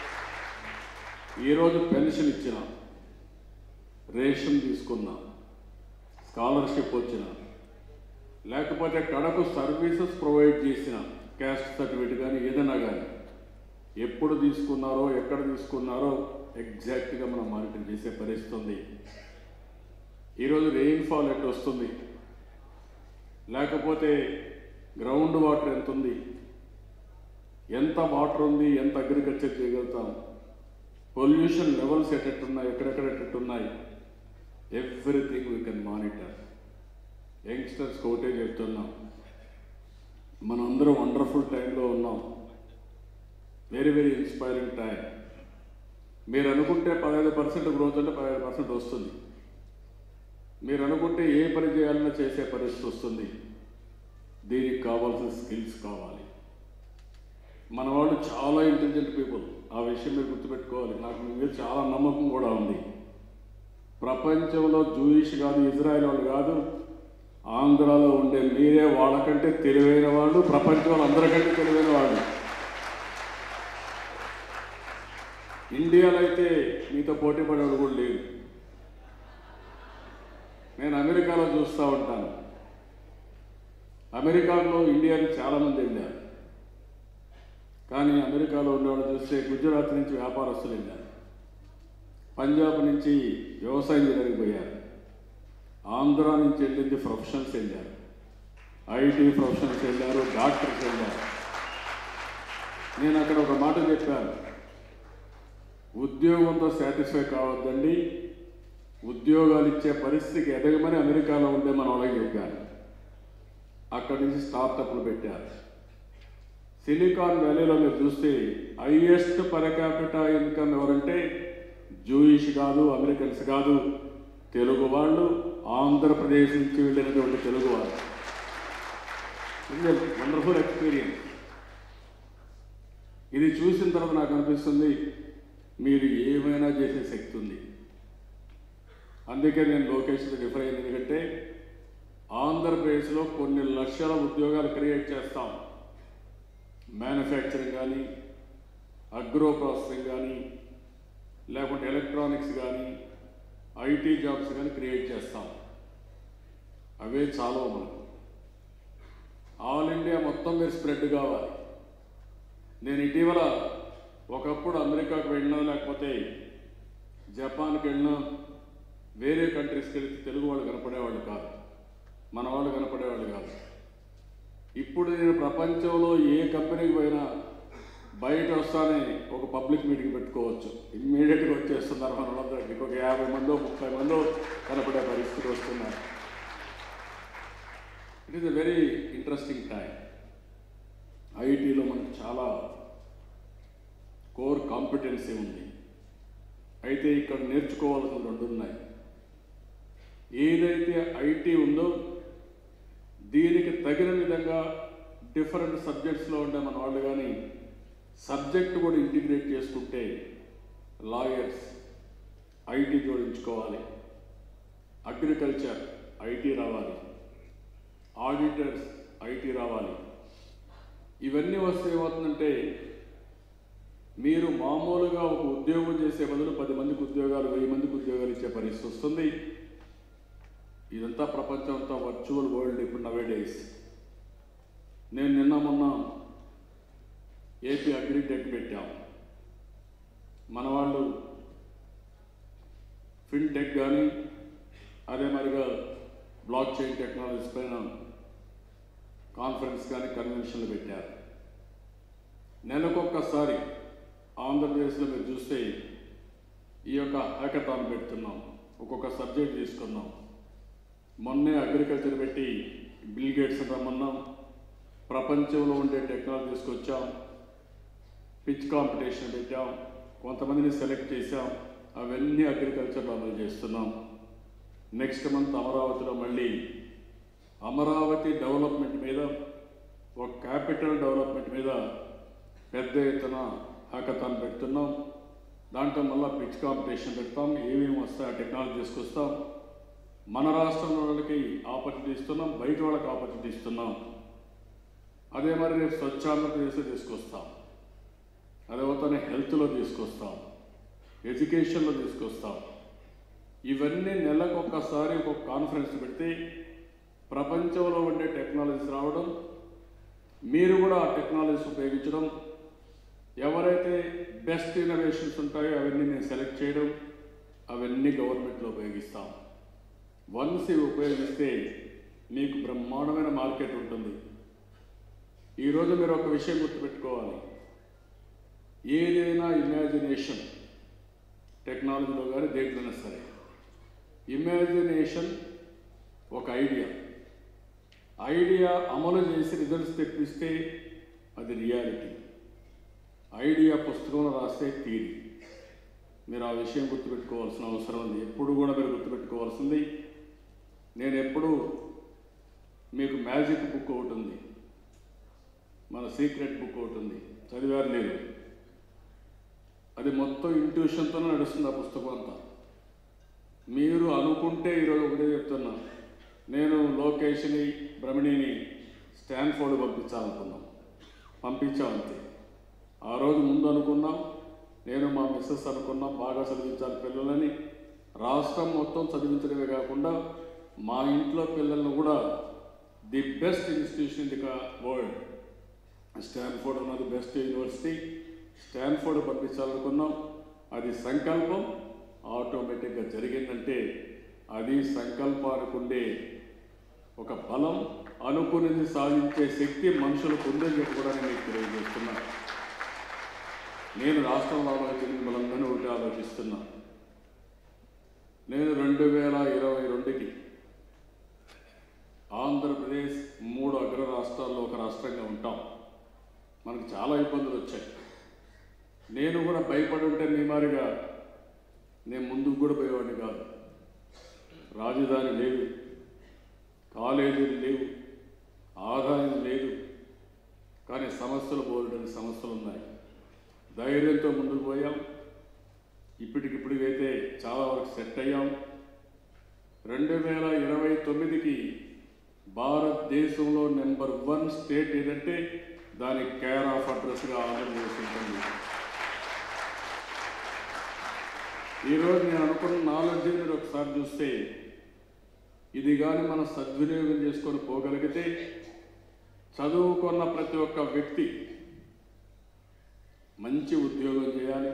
ఈరోజు పెన్షన్ ఇచ్చిన, రేషన్ తీసుకున్నా, స్కాలర్షిప్ వచ్చిన, లేకపోతే కడకు సర్వీసెస్ ప్రొవైడ్ చేసిన క్యాస్ట్ సర్టిఫికేట్ కానీ ఏదైనా కానీ ఎప్పుడు తీసుకున్నారో, ఎక్కడ తీసుకున్నారో ఎగ్జాక్ట్గా మనం మానిటర్ చేసే పరిస్థితి ఉంది. ఈరోజు రెయిన్ఫాల్ ఎట్లా వస్తుంది, లేకపోతే గ్రౌండ్ వాటర్ ఎంత ఉంది, ఎంత వాటర్ ఉంది, ఎంత అగ్రికల్చర్ చేయగలుగుతాం, పొల్యూషన్ లెవెల్స్ ఎట్టెట్టున్నాయి, ఎక్కడెక్కడ ఎట్టెట్టున్నాయి, everything we can monitor. Youngsters ఒకటే చెప్తున్నాం, మనం అందరం వండర్ఫుల్ టైంలో ఉన్నాం. Very very inspiring time. మీరు అనుకుంటే 15% గ్రోత్ అంటే 15% వస్తుంది. మీరు అనుకుంటే ఏ పని చేయాలన్నా చేసే పరిస్థితి వస్తుంది. దీనికి కావాల్సిన స్కిల్స్ కావాలి. మన వాళ్ళు చాలా ఇంటెలిజెంట్ పీపుల్. ఆ విషయం మీరు గుర్తుపెట్టుకోవాలి. నాకు మీ మీద చాలా నమ్మకం కూడా ఉంది. ప్రపంచంలో జూయిష్ కాదు, ఇజ్రాయెల్ వాళ్ళు కాదు, ఆంధ్రాలో ఉండే మీరే వాళ్ళకంటే తెలివైన వాళ్ళు, ప్రపంచంలో అందరికంటే తెలివైన వాళ్ళు. ఇండియాలో అయితే మీతో పోటీ పడేవాడు కూడా లేదు. నేను అమెరికాలో చూస్తూ ఉంటాను. అమెరికాలో ఇండియాకి చాలామంది వెళ్ళారు, కానీ అమెరికాలో ఉండేవాళ్ళు చూస్తే గుజరాత్ నుంచి వ్యాపారస్తులు వెళ్ళారు, పంజాబ్ నుంచి వ్యవసాయం చేయడానికి పోయారు, ఆంధ్ర నుంచి వెళ్ళింది ప్రొఫెషనల్స్ వెళ్ళారు, ఐటీ ప్రొఫెషనల్స్ వెళ్ళారు, డాక్టర్స్ వెళ్ళారు. నేను అక్కడ ఒక మాట చెప్పాను, ఉద్యోగంతో సాటిస్ఫై కావద్దండి, ఉద్యోగాలు ఇచ్చే పరిస్థితికి ఎదగమని అమెరికాలో ఉండే మన వాళ్ళకి చెప్పాను. అక్కడి నుంచి స్టార్టప్లు పెట్టారు. సిలికాన్ వ్యాలీలో మీరు చూస్తే హైయెస్ట్ పర్ క్యాపిటల్ ఇన్కమ్ ఎవరంటే జూయిష్ కాదు, అమెరికన్స్ కాదు, తెలుగు వాళ్ళు, ఆంధ్రప్రదేశ్ నుంచి వెళ్ళినటువంటి తెలుగు వాళ్ళు. Wonderful experience. ఇది చూసిన తర్వాత నాకు అనిపిస్తుంది మీరు ఏమైనా చేసే శక్తి ఉంది. అందుకే నేను లోకేష్తో డిఫర్ అయింది. ఎందుకంటే ఆంధ్రప్రదేశ్లో కొన్ని లక్షల ఉద్యోగాలు క్రియేట్ చేస్తాం. మ్యానుఫ్యాక్చరింగ్ కానీ, అగ్రో ప్రాసెసింగ్ కానీ, లేకుంటే ఎలక్ట్రానిక్స్ కానీ, ఐటీ జాబ్స్ కానీ క్రియేట్ చేస్తాం. అవే చాలా మనకు. ఆల్ ఇండియా మొత్తం మీరు స్ప్రెడ్ కావాలి. నేను ఇటీవల ఒకప్పుడు అమెరికాకు వెళ్ళినా, లేకపోతే జపాన్కి వెళ్ళినా, వేరే కంట్రీస్కి వెళ్తే తెలుగు వాళ్ళు కనపడేవాళ్ళు కాదు, మన వాళ్ళు కనపడేవాళ్ళు కాదు. ఇప్పుడు నేను ప్రపంచంలో ఏ కంపెనీకి పోయినా బయట వస్తానే ఒక పబ్లిక్ మీటింగ్ పెట్టుకోవచ్చు, ఇమ్మీడియట్గా వచ్చేస్తున్నారు మన వాళ్ళందరూ. ఇంకొక 50 మందో 30 మందో కనపడే పరిస్థితి వస్తున్నారు. It is a very interesting time. ఐటీలో మనకు చాలా కోర్ కాంపిటెన్సీ ఉంది. అయితే ఇక్కడ నేర్చుకోవాల్సిన 2 ఉన్నాయి. ఏదైతే ఐటీ ఉందో దీనికి తగిన విధంగా డిఫరెంట్ సబ్జెక్ట్స్లో ఉండే మన వాళ్ళు కానీ సబ్జెక్ట్ కూడా ఇంటిగ్రేట్ చేసుకుంటే లాయర్స్ ఐటీ జోడించుకోవాలి, అగ్రికల్చర్ ఐటీ రావాలి, ఆడిటర్స్ ఐటీ రావాలి. ఇవన్నీ వస్తే ఏమవుతుందంటే మీరు మామూలుగా ఒక ఉద్యోగం చేసే బదులు 10 మందికి ఉద్యోగాలు, 1000 మందికి ఉద్యోగాలు ఇచ్చే పరిస్థితి వస్తుంది. ఇదంతా ప్రపంచం అంతా వర్చువల్ వరల్డ్ ఇప్పుడు నవేడేస్. నేను నిన్న మొన్న ఏపీ అగ్రిటెక్ పెట్టాం. మన వాళ్ళు ఫిన్టెక్ కానీ, అదే మరిగా బ్లాక్ చైన్ టెక్నాలజీస్ పైన కాన్ఫరెన్స్ కానీ, కన్వెన్షన్లు పెట్టారు. నెలకొక్కసారి ఆంధ్రప్రదేశ్లో మీరు చూస్తే ఈ యొక్క హ్యాకథాన్ పెడుతున్నాం. ఒక్కొక్క సబ్జెక్ట్ తీసుకున్నాం. మొన్నే అగ్రికల్చర్ పెట్టి బిల్ గేట్స్ రమ్మన్నాం. ప్రపంచంలో ఉండే టెక్నాలజీ తీసుకొచ్చాం. పిచ్ కాంపిటీషన్ పెట్టాం. కొంతమందిని సెలెక్ట్ చేశాం. అవన్నీ అగ్రికల్చర్లో అమలు చేస్తున్నాం. నెక్స్ట్ మంత్ అమరావతిలో మళ్ళీ అమరావతి డెవలప్మెంట్ మీద, ఒక క్యాపిటల్ డెవలప్మెంట్ మీద పెద్ద ఎత్తున హ్యాకథాన్ పెడుతున్నాం. దాంట్లో మళ్ళీ పిచ్ కాంపిటీషన్ పెడతాం. ఏమేమి వస్తాయి ఆ టెక్నాలజీ తీసుకొస్తాం. మన రాష్ట్రంలో వాళ్ళకి ఆపర్చునిటీ ఇస్తున్నాం, బయట వాళ్ళకి ఆపర్చునిటీ ఇస్తున్నాం. అదే మరి రేపు స్వచ్ఛ ఆంధ్రప్రదేశ్లో తీసుకొస్తాం. అదేవిధంగా హెల్త్లో తీసుకొస్తాం, ఎడ్యుకేషన్లో తీసుకొస్తాం. ఇవన్నీ నెలకొక్కసారి ఒక కాన్ఫరెన్స్ పెడితే ప్రపంచంలో ఉండే టెక్నాలజీస్ రావడం, మీరు కూడా ఆ టెక్నాలజీస్ ఉపయోగించడం, ఎవరైతే బెస్ట్ ఇన్నోవేషన్స్ ఉంటాయో అవన్నీ నేను సెలెక్ట్ చేయడం, అవన్నీ గవర్నమెంట్లో ఉపయోగిస్తాం. వన్స్ ఇవి ఉపయోగిస్తే మీకు బ్రహ్మాండమైన మార్కెట్ ఉంటుంది. ఈరోజు మీరు ఒక విషయం గుర్తుపెట్టుకోవాలి. ఏదైనా ఇమాజినేషన్ టెక్నాలజీలో కానీ దేంట్లోనే సరే, ఇమాజినేషన్ ఒక ఐడియా అమలు చేసి రిజల్ట్స్ తెప్పిస్తే అది రియాలిటీ. ఐడియా పుస్తకంలో రాస్తే థియరీ. మీరు ఆ విషయం గుర్తుపెట్టుకోవాల్సిన అవసరం ఉంది. ఎప్పుడు కూడా మీరు గుర్తుపెట్టుకోవాల్సింది, నేను ఎప్పుడు మీకు మ్యాజిక్ బుక్ ఒకటి ఉంది, మన సీక్రెట్ బుక్ ఒకటి ఉంది, చదివారు లేదు. అది మొత్తం ఇంట్యూషన్తోనే నడుస్తుంది ఆ పుస్తకం అంతా. మీరు అనుకుంటే ఈరోజు ఒకటే చెప్తున్నా, నేను లోకేష్ని బ్రహ్మణిని స్టాన్ఫోర్డ్ పంపించాం అంతే. ఆ రోజు ముందు అనుకున్నాం, నేను మా మిస్సెస్ అనుకున్నాం బాగా చదివించాలి పిల్లలని. రాష్ట్రం మొత్తం చదివించడమే కాకుండా మా ఇంట్లో పిల్లలను కూడా the best institution in the world Stanford ఉన్నది బెస్ట్ యూనివర్సిటీ, స్టాన్ఫోర్డ్ పంపించాలనుకున్నాం. అది సంకల్పం ఆటోమేటిక్గా జరిగిందంటే అది సంకల్పానికి ఉండే ఒక బలం, అనుకునేది సాధించే శక్తి మనుషులకు ఉందని చెప్పి కూడా నేను మీకు తెలియజేస్తున్నాను. నేను రాష్ట్రంలో ఆలోచించి మిమ్మల్ని ఒకటి ఆలోచిస్తున్నా. నేను 2022కి ఆంధ్రప్రదేశ్ 3 అగ్ర రాష్ట్రాల్లో ఒక రాష్ట్రంగా ఉంటాం. మనకు చాలా ఇబ్బందులు వచ్చాయి. నేను కూడా భయపడి ఉంటే మీ మారిగా నేను ముందుకు కూడా పోయేవాడిని కాదు. రాజధాని లేదు, కాలేజీలు లేవు, ఆదాయం లేదు, కానీ సమస్యలు బోలెడని సమస్యలు ఉన్నాయి. ధైర్యంతో ముందుకు పోయాం. ఇప్పటికిప్పుడుకైతే చాలా వరకు సెట్ అయ్యాం. 2029కి భారతదేశంలో నెంబర్ 1 స్టేట్ ఏదంటే దానికి కేర్ ఆఫ్ అడ్రస్గా ఆంధ్రప్రదేశ్ ఉంటుంది. ఈరోజు నేను అనుకున్న నాలెడ్జ్ మీరు ఒకసారి చూస్తే ఇది కానీ మనం సద్వినియోగం చేసుకొని పోగలిగితే చదువుకున్న ప్రతి ఒక్క వ్యక్తి మంచి ఉద్యోగం చేయాలి,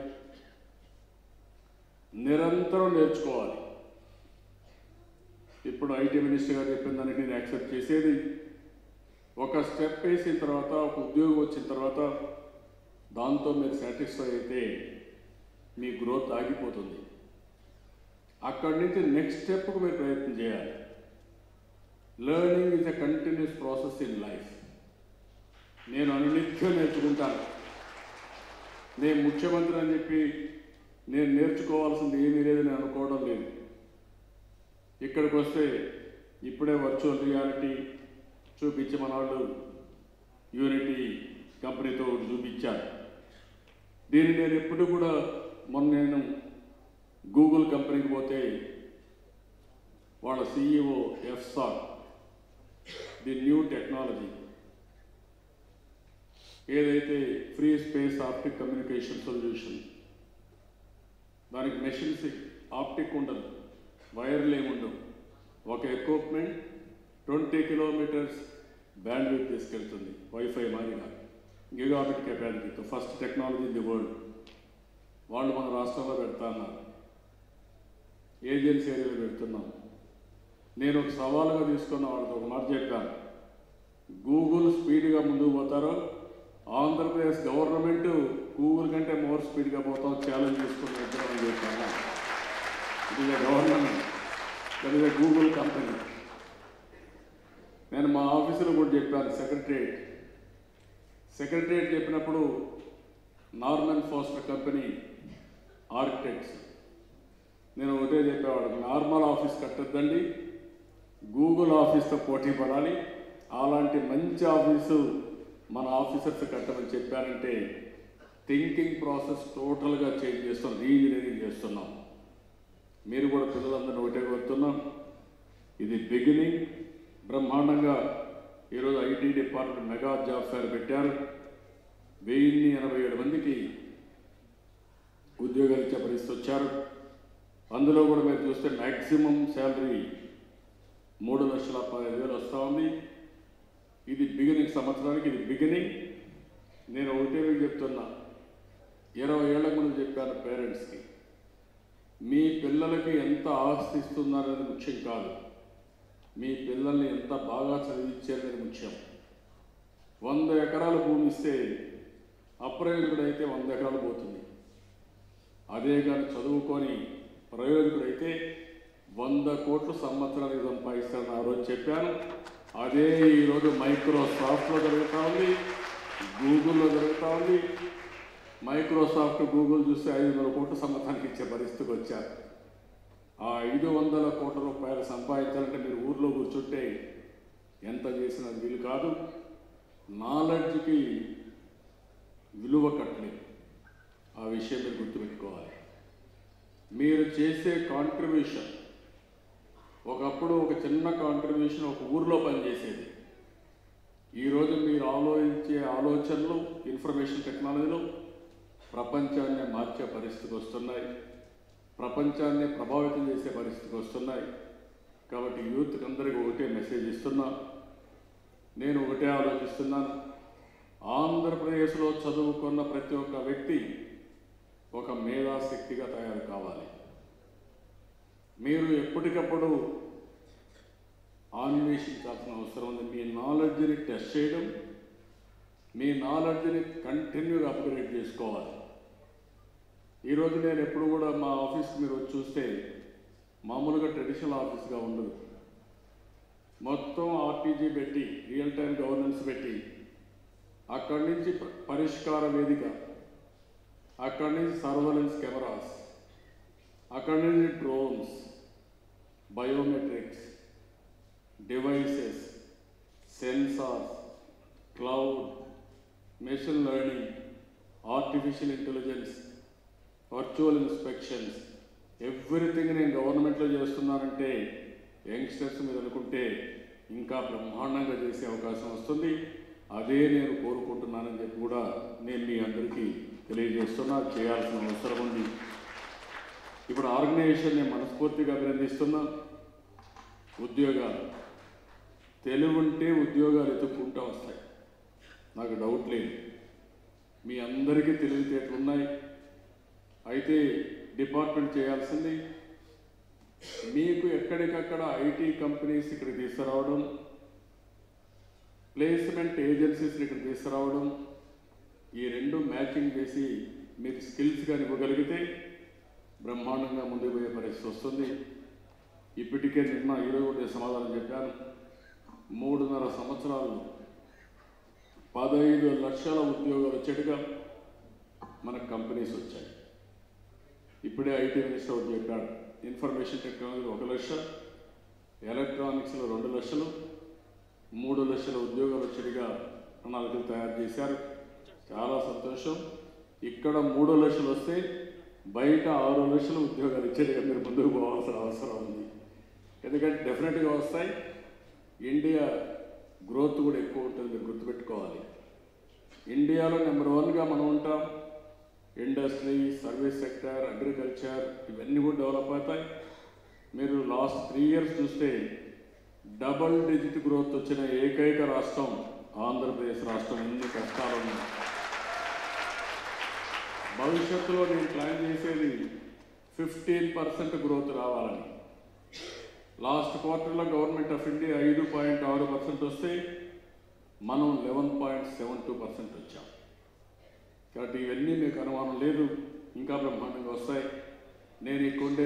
నిరంతరం నేర్చుకోవాలి. ఇప్పుడు ఐటీ మినిస్టర్ గారు చెప్పిన దానికి నేను యాక్సెప్ట్ చేసేది, ఒక స్టెప్ వేసిన తర్వాత ఒక ఉద్యోగం వచ్చిన తర్వాత దాంతో మీరు సాటిస్ఫై అయితే మీ గ్రోత్ ఆగిపోతుంది. అక్కడి నుంచి నెక్స్ట్ స్టెప్కు మీరు ప్రయత్నం చేయాలి. Learning is a continuous process in life. నేను అనునిత్యం నేర్చుకుంటాను. నేను ముఖ్యమంత్రి అని చెప్పి నేను నేర్చుకోవాల్సింది ఏమీ లేదని అనుకోవడం లేదు. ఇక్కడికి వస్తే ఇప్పుడే వర్చువల్ రియాలిటీ చూపించి మన వాళ్ళు యూనిటీ కంపెనీతో చూపించారు. దీన్ని నేను ఎప్పుడు కూడా నేను గూగుల్ కంపెనీకి పోతే వాళ్ళ CEO ఎఫ్సార్ ది న్యూ టెక్నాలజీ ఏదైతే free space optic communication solution, దానికి మెషిన్స్ ఆప్టిక్ ఉండదు, వైర్లు ఏముండవు, ఒక ఎక్విప్మెంట్ 20 కిలోమీటర్స్ బ్యాండ్విడ్త్ తీసుకెళ్తుంది, వైఫై మాదిరిగా గిగాబిట్ కెపాసిటీతో. First technology in the world. వాళ్ళు మన రాష్ట్రంలో పెడతా అన్నారు, ఏజెన్సీ ఏరియాలో పెడుతున్నాం. నేను ఒక సవాలుగా తీసుకున్న వాళ్ళతో ఒక మాట చెప్పాను, గూగుల్ స్పీడ్గా ముందుకు పోతారో ఆంధ్రప్రదేశ్ గవర్నమెంట్ గూగుల్ కంటే మోర్ స్పీడ్గా పోతాం ఛాలెంజ్ తీసుకుని వెళ్తామని చెప్పాను. ఇది government, that is a Google company. నేను మా ఆఫీసులో కూడా చెప్పాను, సెక్రటరియట్ చెప్పినప్పుడు నార్మన్ ఫోస్టర్ కంపెనీ ఆర్కిటెక్ట్స్ నేను ఒకటే చెప్పేవాడు, నార్మల్ ఆఫీస్ కట్టద్దండి, గూగుల్ ఆఫీస్తో పోటీ పడాలి, అలాంటి మంచి ఆఫీసు మన ఆఫీసర్స్ కట్టమని చెప్పారంటే థింకింగ్ ప్రాసెస్ టోటల్గా చేంజ్ చేస్తున్నాం, రీఇంజనీరింగ్ చేస్తున్నాం. మీరు కూడా పిల్లలందరినీ ఒకటే కోరుతున్నాం, ఇది బిగినింగ్. బ్రహ్మాండంగా ఈరోజు IT department mega job fair పెట్టారు. 1087 మందికి ఉద్యోగాలు ఇచ్చే పరిస్థితి వచ్చారు. అందులో కూడా మీరు చూస్తే మ్యాక్సిమం శాలరీ 3,15,000 వస్తూ ఉంది. ఇది బిగినింగ్, సంవత్సరానికి ఇది బిగినింగ్. నేను ఒకటే చెప్తున్నా, 20 ఏళ్ల ముందు చెప్పాను పేరెంట్స్కి, మీ పిల్లలకి ఎంత ఆస్తి ఇస్తున్నారనేది ముఖ్యం కాదు, మీ పిల్లల్ని ఎంత బాగా చదివించారనేది ముఖ్యం. 100 ఎకరాల భూమి ఇస్తే అప్రయోజకుడైతే 100 ఎకరాలు పోతుంది. అదే కానీ చదువుకొని ప్రయోజకుడైతే 100 కోట్లు సంవత్సరానికి సంపాదిస్తారని ఆ రోజు చెప్పాను. అదే ఈరోజు మైక్రోసాఫ్ట్లో జరుగుతూ ఉంది, గూగుల్లో జరుగుతూ ఉంది. మైక్రోసాఫ్ట్ గూగుల్ చూస్తే 500 కోట్ల సంవత్సరానికి ఇచ్చే పరిస్థితికి వచ్చారు. ఆ 500 కోట్ల రూపాయలు సంపాదించాలంటే మీరు ఊర్లో కూర్చుంటే ఎంత చేసినా వీలు కాదు. నాలెడ్జ్కి విలువ కట్టలేదు, ఆ విషయం మీరు గుర్తుపెట్టుకోవాలి. మీరు చేసే కాంట్రిబ్యూషన్ ఒకప్పుడు ఒక చిన్న కాంట్రిబ్యూషన్ ఒక ఊరిలో పనిచేసేది. ఈరోజు మీరు ఆలోచించే ఆలోచనలు ఇన్ఫర్మేషన్ టెక్నాలజీలో ప్రపంచాన్ని మార్చే పరిస్థితికి వస్తున్నాయి, ప్రపంచాన్ని ప్రభావితం చేసే పరిస్థితికి వస్తున్నాయి. కాబట్టి యూత్కి అందరికీ ఒకటే మెసేజ్ ఇస్తున్నా, నేను ఒకటే ఆలోచిస్తున్నాను. ఆంధ్రప్రదేశ్లో చదువుకున్న ప్రతి ఒక్క వ్యక్తి ఒక మేధాశక్తిగా తయారు కావాలి. మీరు ఎప్పటికప్పుడు అన్వేషించాల్సిన అవసరం ఉంది. మీ నాలెడ్జ్ని టెస్ట్ చేయడం, మీ నాలెడ్జ్ని కంటిన్యూగా అప్గ్రేడ్ చేసుకోవాలి. ఈరోజు నేను ఎప్పుడు కూడా మా ఆఫీస్కి మీరు వచ్చి చూస్తే మామూలుగా ట్రెడిషనల్ ఆఫీస్గా ఉండదు. మొత్తం ఆర్టీజీ పెట్టి, రియల్ టైం గవర్నెన్స్ పెట్టి, అక్కడి నుంచి పరిష్కార వేదిక, అక్కడి నుంచి సర్వలెన్స్ కెమెరాస్, అక్కడి నుంచి drones, biometrics, devices, sensors, cloud, machine learning, artificial intelligence, virtual inspections, everything నేను గవర్నమెంట్లో చేస్తున్నానంటే యంగ్స్టర్స్ మీద అనుకుంటే ఇంకా బ్రహ్మాండంగా చేసే అవకాశం వస్తుంది. అదే నేను కోరుకుంటున్నానని చెప్పి కూడా నేను మీ అందరికీ తెలియజేస్తున్నా. చేయాల్సిన అవసరం ఉంది. ఇప్పుడు ఆర్గనైజేషన్ నేను మనస్ఫూర్తిగా అభినందిస్తున్నా. ఉద్యోగాలు తెలివి ఉంటే ఉద్యోగాలు ఎత్తుక్కుంటూ వస్తాయి, నాకు డౌట్ లేదు. మీ అందరికీ తెలివితేటలు ఉన్నాయి. అయితే డిపార్ట్మెంట్ చేయాల్సింది మీకు ఎక్కడికక్కడ ఐటీ కంపెనీస్ ఇక్కడ తీసుకురావడం, ప్లేస్మెంట్ ఏజెన్సీస్ ఇక్కడ తీసుకురావడం, ఈ రెండు మ్యాచింగ్ చేసి మీకు స్కిల్స్ కానీ ఇవ్వగలిగితే బ్రహ్మాండంగా ముందుకు పోయే పరిస్థితి వస్తుంది. ఇప్పటికే ఈరోజు కూడా సమాధానం చెప్పాను. 3.5 సంవత్సరాలు 15 లక్షల ఉద్యోగాలు వచ్చేట్టుగా మనకు కంపెనీస్ వచ్చాయి. ఇప్పుడే ఐటీ మినిస్టర్ ఒకటి చెప్పాడు, ఇన్ఫర్మేషన్ టెక్నాలజీ 1 లక్ష, ఎలక్ట్రానిక్స్లో 2 లక్షలు, 3 లక్షల ఉద్యోగాలు వచ్చేట్టుగా ప్రణాళికలు తయారు చేశారు. చాలా సంతోషం. ఇక్కడ 3 లక్షలు వస్తే బయట 6 లక్షల ఉద్యోగాలు ఇచ్చేట్టుగా మీరు ముందుకు పోవాల్సిన అవసరం ఉంది. ఎందుకంటే డెఫినెట్గా వస్తాయి. ఇండియా గ్రోత్ కూడా ఎక్కువ ఉంటుంది, మీరు గుర్తుపెట్టుకోవాలి. ఇండియాలో నెంబర్ 1గా మనం ఉంటాం. ఇండస్ట్రీ, సర్వీస్ సెక్టర్, అగ్రికల్చర్ ఇవన్నీ కూడా డెవలప్ అవుతాయి. మీరు లాస్ట్ 3 ఇయర్స్ చూస్తే డబల్ డిజిట్ గ్రోత్ వచ్చిన ఏకైక రాష్ట్రం ఆంధ్రప్రదేశ్ రాష్ట్రం. ఎన్ని కష్టాలు ఉన్నాయి. భవిష్యత్తులో నేను ప్లాన్ చేసేది 15% గ్రోత్ రావాలని. లాస్ట్ క్వార్టర్లో గవర్నమెంట్ ఆఫ్ ఇండియా 5.6% వస్తే మనం 11.72% వచ్చాం. కాబట్టి ఇవన్నీ మీకు అనుమానం లేదు, ఇంకా బ్రహ్మాండంగా వస్తాయి. నేను ఇక్కడే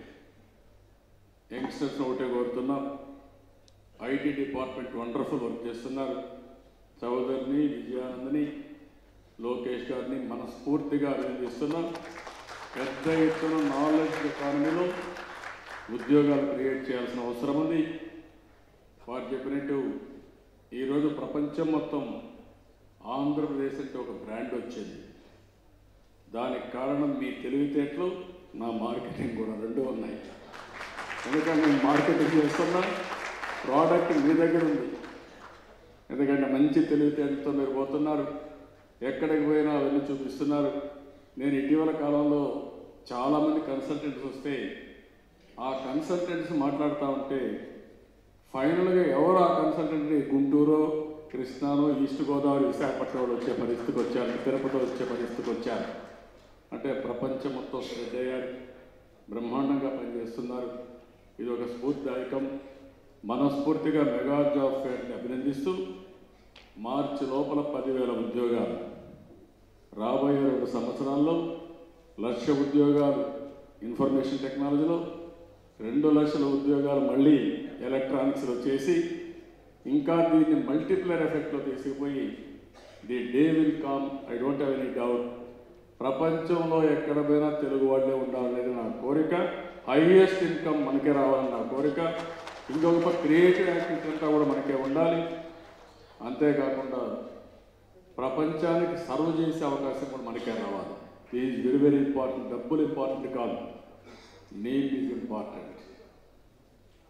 యంగ్స్టర్స్ ఒకటే కోరుతున్నా, ఐటీ డిపార్ట్మెంట్ వండర్ఫుల్ వర్క్ చేస్తున్నారు. చౌదరిని, విజయానందని, లోకేష్ గారిని మనస్ఫూర్తిగా అభినందిస్తున్నాం. పెద్ద ఎత్తున నాలెడ్జ్ ఎకానమీలో ఉద్యోగాలు క్రియేట్ చేయాల్సిన అవసరం ఉంది. వారు చెప్పినట్టు ఈరోజు ప్రపంచం మొత్తం ఆంధ్రప్రదేశ్ అంటే ఒక బ్రాండ్ వచ్చింది. దానికి కారణం మీ తెలివితేటలు, నా మార్కెటింగ్ కూడా 2 ఉన్నాయి. ఎందుకంటే నేను మార్కెటింగ్ చేస్తున్నా, ప్రోడక్ట్ మీ దగ్గర ఉంది. ఎందుకంటే మంచి తెలివితేటలతో మీరు పోతున్నారు, ఎక్కడికి పోయినా అవన్నీ చూపిస్తున్నారు. నేను ఇటీవల కాలంలో చాలామంది కన్సల్టెంట్స్ వస్తే ఆ కన్సల్టెంట్స్ మాట్లాడుతూ ఉంటే ఫైనల్గా ఎవరు ఆ కన్సల్టెంట్ని గుంటూరు, కృష్ణాను, ఈస్ట్ గోదావరి, విశాఖపట్నం వచ్చే పరిస్థితికి వచ్చారు, తిరుపతి వచ్చే పరిస్థితికి వచ్చారు. అంటే ప్రపంచం మొత్తం స్ప్రెడ్ అయ్యారు, బ్రహ్మాండంగా పనిచేస్తున్నారు. ఇది ఒక స్ఫూర్తిదాయకం. మనస్ఫూర్తిగా మెగా జాబ్ ఫేర్ని అభినందిస్తూ మార్చి లోపల 10,000 ఉద్యోగాలు, రాబోయే 2 సంవత్సరాల్లో 1,00,000 ఉద్యోగాలు ఇన్ఫర్మేషన్ టెక్నాలజీలో, 2 లక్షల ఉద్యోగాలు మళ్ళీ ఎలక్ట్రానిక్స్లో చేసి ఇంకా దీన్ని మల్టిప్లర్ ఎఫెక్ట్లో తీసుకుపోయి the day will come, I don't have any doubt, ప్రపంచంలో ఎక్కడ పోయినా తెలుగు వాళ్ళే ఉండాలనేది నా కోరిక. హైయెస్ట్ ఇన్కమ్ మనకే రావాలని నా కోరిక. ఇంకొక క్రియేటివ్ యాక్టివిటీ అంతా కూడా మనకే ఉండాలి. అంతేకాకుండా ప్రపంచానికి సర్వ్ చేసే అవకాశం కూడా మనకే రావాలి. Is very very important. డబ్బులు ఇంపార్టెంట్ కాదు, నేమ్ ఈజ్ ఇంపార్టెంట్.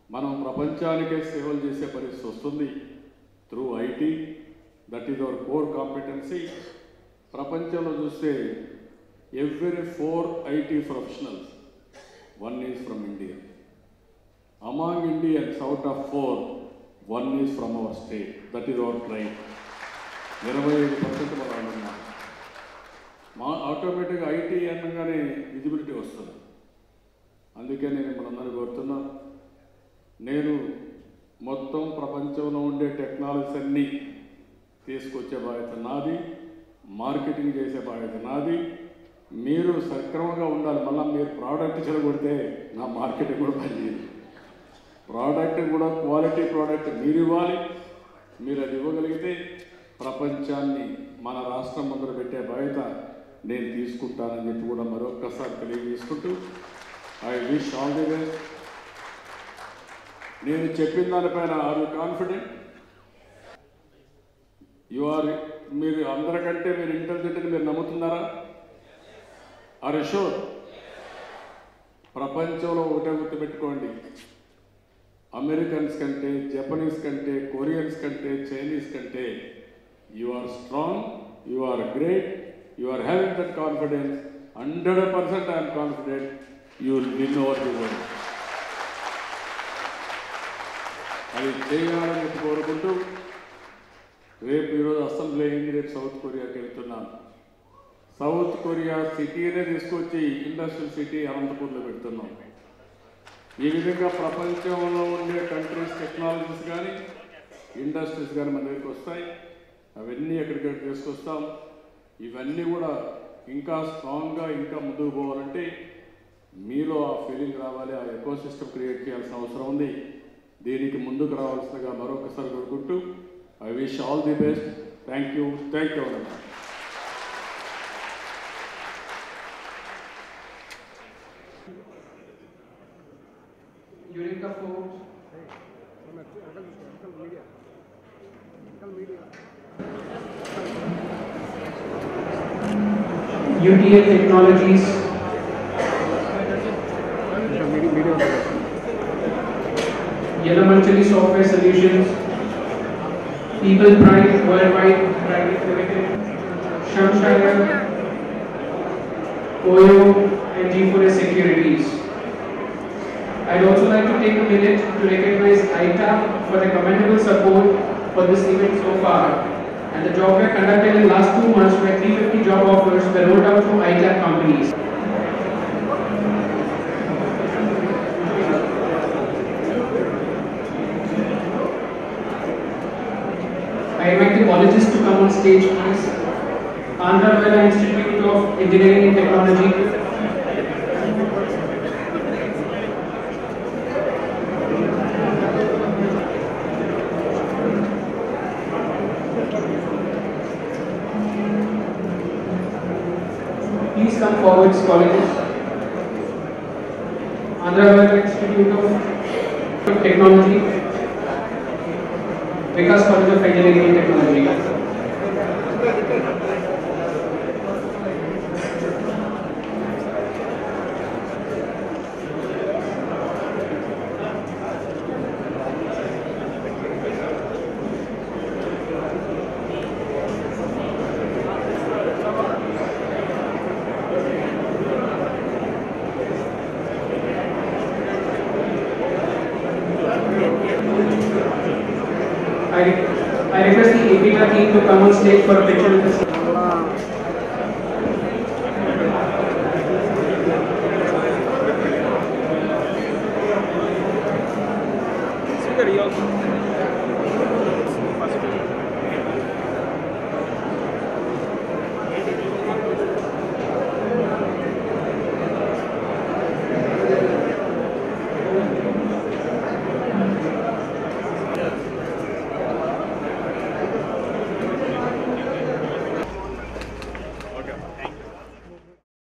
మనం ప్రపంచానికే సేవలు చేసే పరిస్థితి వస్తుంది through IT. That is our core competency. ప్రపంచంలో చూస్తే every 4 IT professionals, 1 is from India. Among Indians, out of 4, 1 is from our state. That is our pride. 25% మనం ఉన్నాం. మా ఆటోమేటిక్గా ఐటీ అనగానే విజిబిలిటీ వస్తుంది. అందుకే నేను మనందరూ కోరుతున్నా, నేను మొత్తం ప్రపంచంలో ఉండే టెక్నాలజీస్ అన్నీ తీసుకొచ్చే బాధ్యత నాది, మార్కెటింగ్ చేసే బాధ్యత నాది. మీరు సక్రమంగా ఉండాలి. మళ్ళీ మీరు ప్రోడక్ట్ చెడగొడితే నా మార్కెటింగ్ కూడా పనిచేయదు. ప్రోడక్ట్ కూడా క్వాలిటీ ప్రోడక్ట్ మీరు ఇవ్వాలి. మీరు అది ఇవ్వగలిగితే ప్రపంచాన్ని మన రాష్ట్రం ముందర పెట్టే బాధ్యత నేను తీసుకుంటానని చెప్పి కూడా మరొక్కసారి తెలియజేసుకుంటూ I wish all the best. నేను చెప్పిన దానిపైన ఆర్ యూ కాన్ఫిడెంట్? మీరు అందరికంటే మీరు ఇంటెలిజెంట్ అని మీరు నమ్ముతున్నారా? Are you sure? ప్రపంచంలో ఒకటే గుర్తుపెట్టుకోండి, అమెరికన్స్ కంటే, జపనీస్ కంటే, కొరియన్స్ కంటే, చైనీస్ కంటే you are strong, you are great, you are having that confidence. 100% I'm confident you will win over the world. అది చేయాలని కోరుకుంటూ రేపు ఈరోజు అసెంబ్లీ అయింది, రేపు సౌత్ కొరియాకి వెళ్తున్నాను. సౌత్ కొరియా సిటీనే తీసుకొచ్చి ఇండస్ట్రియల్ సిటీ అనంతపూర్లో పెడుతున్నాం. ఈ విధంగా ప్రపంచంలో ఉండే కంట్రీస్ టెక్నాలజీస్ కానీ ఇండస్ట్రీస్ కానీ మన దగ్గరికి వస్తాయి. అవన్నీ ఎక్కడికక్కడ తీసుకొస్తాం. ఇవన్నీ కూడా ఇంకా స్ట్రాంగ్గా ఇంకా ముందుకు పోవాలంటే మీలో ఆ ఫీలింగ్ రావాలి, ఆ ఎకో సిస్టమ్ క్రియేట్ చేయాల్సిన అవసరం ఉంది. దీనికి ముందుకు రావాల్సిందిగా మరొకసారి కోరుకుంటూ I wish all the best. Thank you very much. During the fourth UTL Technologies, Yelamanchali Software Solutions, People Pride Worldwide Private Limited, Shamshire, Oyo, and G4S Securities. I'd also like to take a minute to recognize ITAP for their commendable support for this event so far, and the job fair conducted in the last 2 months where 350 job offers were rolled out to ITAP companies. I invite the colleges to come on stage, please. Andhra Pradesh Institute of Engineering and Technology, please come forward, colleges. Andhra Pradesh Institute of Technology, Vikas College of Engineering and Technology. I request the APTA team to come on stage for a picture with us. Speaker,